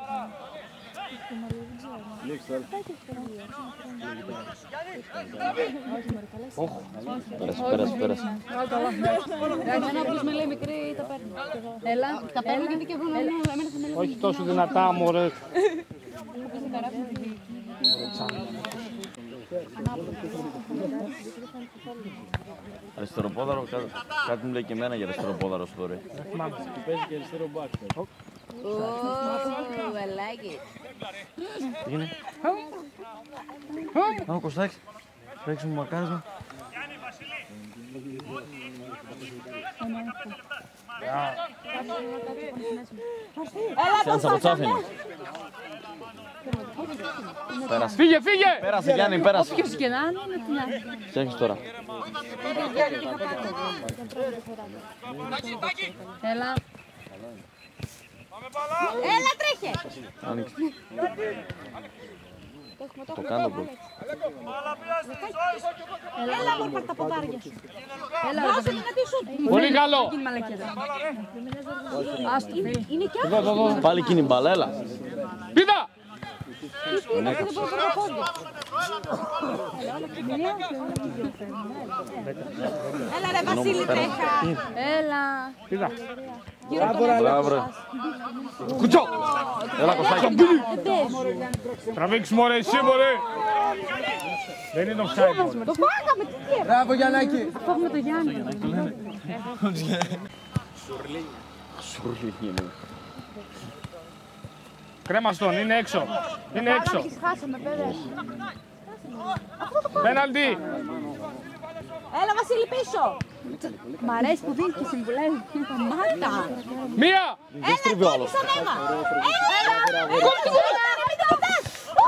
Πέρασε, πέρασε, πέρασε. Εμένα όποιος με λέει μικρή τα παίρνω. Έλα, τα παίρνω γιατί και βρουν εμένα θα με λέει. Όχι τόσο δυνατά, μωρέ. Αριστεροπόδαρο, κάτι μου λέει και εμένα για αριστεροπόδαρο στο δωρή. Και παίζει και αριστερό μπακ. Oh, I like it. Τι γίνεται? Ά, Κωστάκη, παίξε μου μαρκάρισμα. Σαν σαποτσάφινη. Πέρασε. Φύγε, φύγε! Πέρασε Γιάννη, πέρασε. Όποιος και να είναι, τι να είναι. Φτιάχνεις τώρα. Έλα. Έλα, τρέχε! Άνοιξε. Το κάνω μπρο. Έλα, μωρ, πάρ' τα ποδάρια σου. Έλα, δώσε να κρατήσω. Πολύ καλό. Άστο, είναι κι άλλο. Πάλι εκείνη η μπάλα, έλα. Πίδα! Έλα ρε Βασίλη, τρέχα. Έλα. Πίδα. Μπράβο ρε. Κουτσό! Έλα Κωστάκη. Τραβήξου μωρέ, εσύ μωρέ. Δεν είναι offside. Το φάγαμε, τι γίνεται. Μπράβο Γιαννάκη. Θα φάγουμε το Γιάννη. Σουρλί είναι. Κρέμαστον, είναι έξω. Είναι έξω. Χάσαμε, παιδες. Πέναλτι. Έλα Βασίλη πίσω. Μ' αρέσει που δίνει και συμβουλές. Μάτα. Μία. Έλα, κόλλη στον αίμα. Έλα. Μην το πατάς.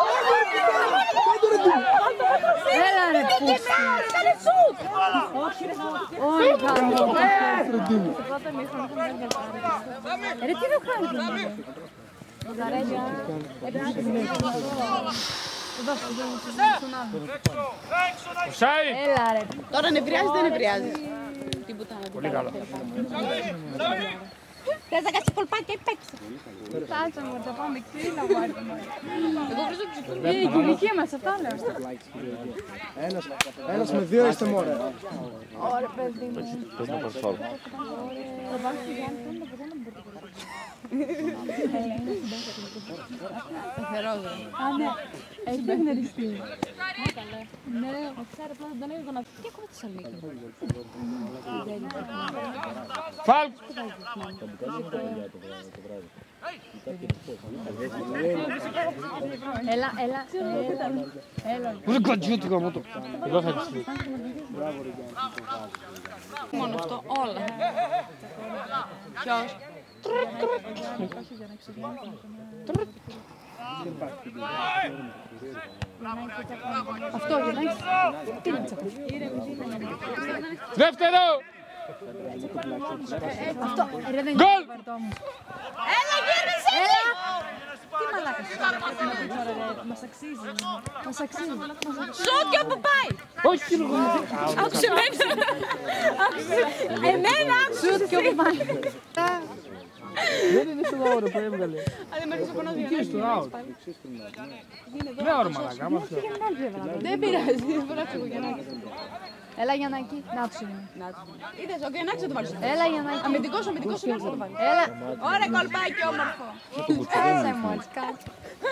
Έλα ρε πούστη. Κάνε σουτ. Όχι ρε σουτ. Όχι κάνω. Ρε τι δεν κάνεις. Ζαρέγια. Offside. Έλα ρε. Τώρα νευριάζει, δεν νευριάζει. Τίποτα να Πολύ καλό. Θες να κάνεις κολπάκι και παίξε. Κάτσε μου, θα πάμε ξύλα μάτια. Εγώ βρίζω ψυχολογία. Η γυναικεία μας, αυτά λέω. Ένας, ένας με δύο είστε μωρέ. Ωραία παιδί μου. Πες να πάρεις φάουλ. Θα βάλω στο Γιάννη, θέλω να πω να μπορείτε να πάρω. Σταθερός ρε. Α, ναι. Έχει παιχνεριστεί. Ναι, ξέρω απλά δεν έχω να... Τι έχω τη Θεσσαλονίκη. Φαλ. Έλα, έλα, έλα. Πού δεν κρατιούται το γαμότο. Εδώ θα της. Μόνο αυτό, όλα. Ποιος. Αυτό, Γιαννάκη. Τι είναι αυτό. Δεύτερο. Αυτό, ρε δεν είναι Γκολ. το παρτό μου. Έλα, γύρισε! Έλα! Τι μαλάκας τώρα, πρέπει να πεις τώρα, ρε. Μας αξίζει. Μας αξίζει. Σουτ και όπου πάει! Όχι, Άκουσε εμένα. Εμένα άκουσε. Σουτ και όπου πάει. δεν είναι στο δώρο που έβγαλε. Αν δεν μ' έρθει πονός Εκεί στο out. Ναι, ώρα μαλάκα. δεν πειράζει, δεν μπορώ να φύγω Γιαννάκη. Έλα Γιαννάκη, να τους είναι. Είδες, ο Γιαννάκης θα το βάλεις. Έλα Γιαννάκη. Αμυντικός, αμυντικός, Γιαννάκης θα το βάλει. Έλα. Ωραία κολπάκι όμορφο. Άσε μόλις κάτι.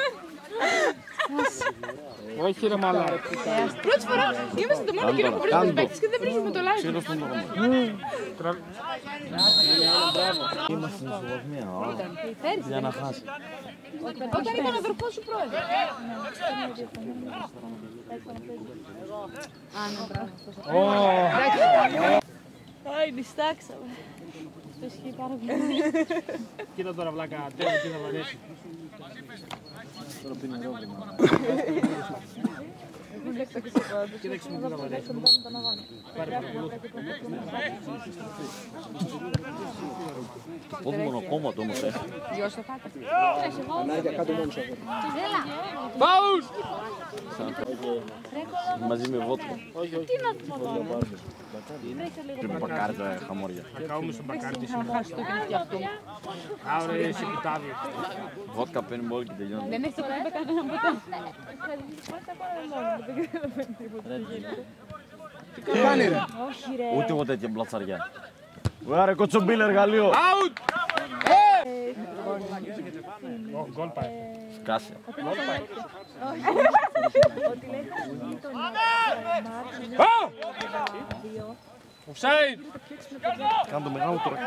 Όχι ρε μαλάκα. Πρώτη φορά είμαστε το μόνο κοινό που βρίσκουμε τους παίκτες και δεν βρίσκουμε το live. Είμαστε στην ισοβαθμία. Για να χάσει. Όταν ήταν ο αδερφός σου πρόεδρος. Α, ναι, μπράβο. Άι, νηστάξαμε. Αυτό ισχύει πάρα πολύ. Κοίτα τώρα βλάκα, τώρα τι θα βαρέσει. Τώρα πίνει νερό. Κοίταξε μου τι θα βαρέσει. Πάρε παρακολούθα. Το πόδι μονοκόμματο όμως έχει. Διώσε το φάτε. Πανάγια κάτω μόνος αυτό. Έλα. Φάουλ! Μαζί με βότκα. Τι να του πω τώρα. Πρέπει μπακάρι τα χαμόρια. Θα καούμε στον μπακάρι της. Χάσει το και αυτό. Άρα εσύ κουτάβι. Βότκα παίρνει μόλι και τελειώνει. Δεν έχει το κομπέ κανένα ποτέ. Τι κάνει ρε. Όχι ρε. Ούτε εγώ τέτοια μπλατσαριά. Ωραία κοτσομπίλ εργαλείο. Out! Γκολ πάει. Σκάσε. Offside! Κάνω το μεγάλο τώρα.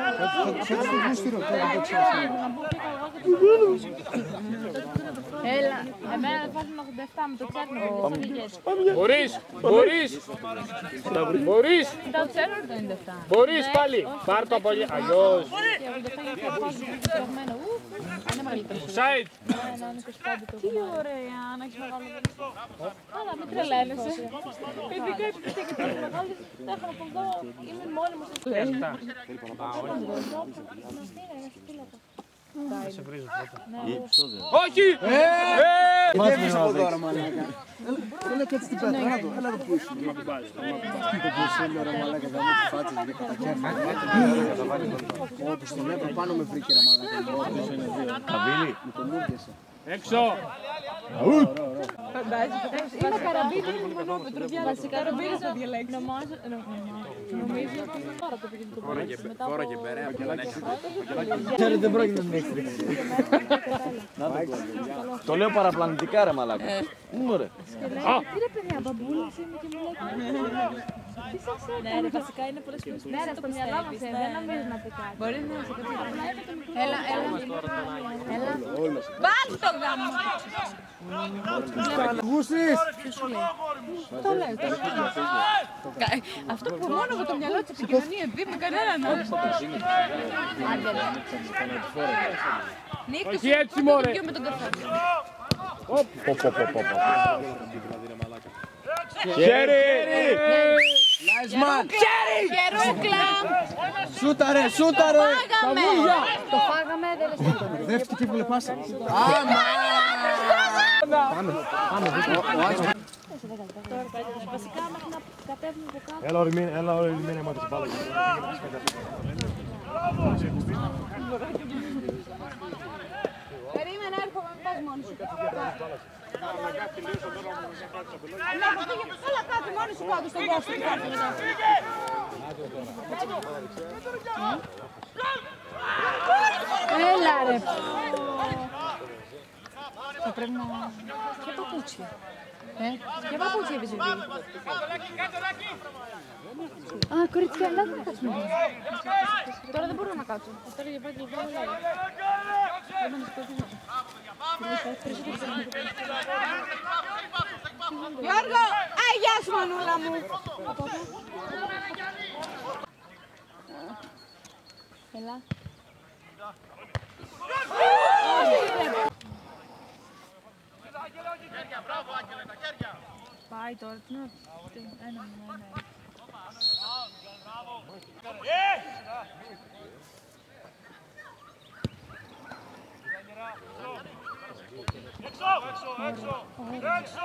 Έλα, εμένα βάζουν ογδόντα επτά με το ξέρουν. Μπορείς, μπορείς, μπορείς, Το ξέρουν το ενενήντα επτά. μπορείς πάλι. Πάρ' το από αλλιώς. Και ογδόντα επτά γιατί το βάζουν φτιαγμένο. Είναι μεγαλύτερο. Offside! Τι ωραία, να έχεις μεγάλο. Αλλά μην τρελαίνεσαι. Ειδικά επειδή και τόσο μεγάλο, θα έχω από εδώ. Είμαι μόνη μου στο σπίτι. Όχι! Μάθαμε από τώρα, μαλάκα. Έλα και έτσι την πέτρα, έλα το, έλα το πούσου. Το πούσου είναι ρε μαλάκα, γάμω τις φάτσες, δεν κατακέφα. Όπως τον έπρεπε πάνω με βρήκε ρε μαλάκα. Καβίλη. Με τον μούρκεσαι. Έξω! Είναι καραμπίνη ή μονόπετρο, διάλεξε. Καραμπίνη θα διαλέξει. Νομίζω ότι τώρα το πήγε το πόλεμο. Τώρα και μπερέα, Ξέρετε, δεν πρόκειται να έχει ρίξει. Το λέω παραπλανητικά ρε μαλάκα. Μου ρε. Τι ρε παιδιά, μπαμπούλης είναι και μου λέει. Ναι, ρε, βασικά είναι πολλές φορές. Ναι, ρε, στο μυαλό μας, δεν νομίζω να πει κάτι. Μπορεί να σε κάτι. Έλα, έλα. Έλα. Βάλ' το γάμο. Βούσεις! Το λέω. Αυτό που μόνο με το μυαλό της επικοινωνία δει με κανέναν άλλο. Νίκο, Όχι έτσι μωρέ! με τον καφέ. Χέρι! Λάισμαν! Γερούκλα! Σούταρε, σούταρε! Φάγαμε! Το φάγαμε, δεν λες. Δεύτερη που λεπάσα. Άμα! Πάμε, πάμε δίπλα. Βασικά μέχρι να κατέβουμε από κάτω. Έλα ορειμένα, έλα ορειμένα μάτια μπάλα. Περίμενε, έρχομαι, μην πας μόνος σου. Έλα κάτω μόνος σου κάτω στον κόσμο. Έλα ρε. Θα πρέπει να... Και παπούτσι. Ε, και παπούτσι έπαιζε βγει. Α, κορίτσια, δεν θα κάτσουμε. Τώρα δεν μπορώ να κάτσω. Τώρα για πάει και λίγο άλλο. Γιώργο! Α, γεια σου μανούλα μου! Έλα. Πάει τώρα, τι να... Ένα μου, ένα. Έξω! Έξω! Έξω!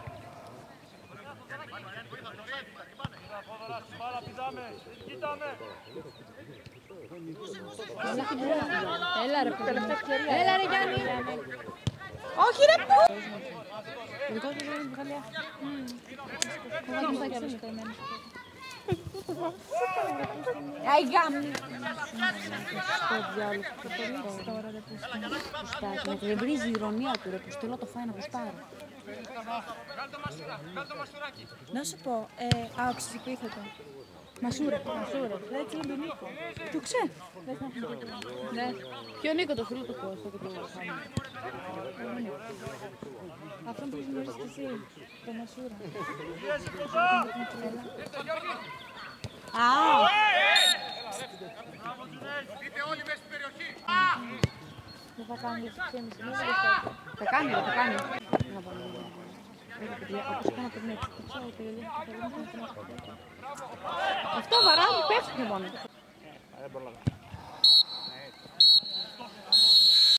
Έλα ρε παιδί. Έλα ρε Γιάννη. Όχι ρε πού. Αϊ γάμνη. Με κρεβρίζει η ηρωνία του ρε που στέλνω το φάει να γουστάρει. Να σου πω, άκουσες επίθετο. Μασούρα, μασούρα. Δεν ξέρω τον Νίκο. Το ξέρω. Ναι. Ποιο Νίκο το φίλο του Κώστα και το Χάμι. Αυτόν που γνωρίζεις και εσύ, τον Μασούρα. Α! Είτε όλοι μέσα στην περιοχή. Δεν θα κάνει τις εξέμισι. Θα κάνει, θα κάνει. Να πάμε. Αυτό βαρά μου πέφτει μόνο.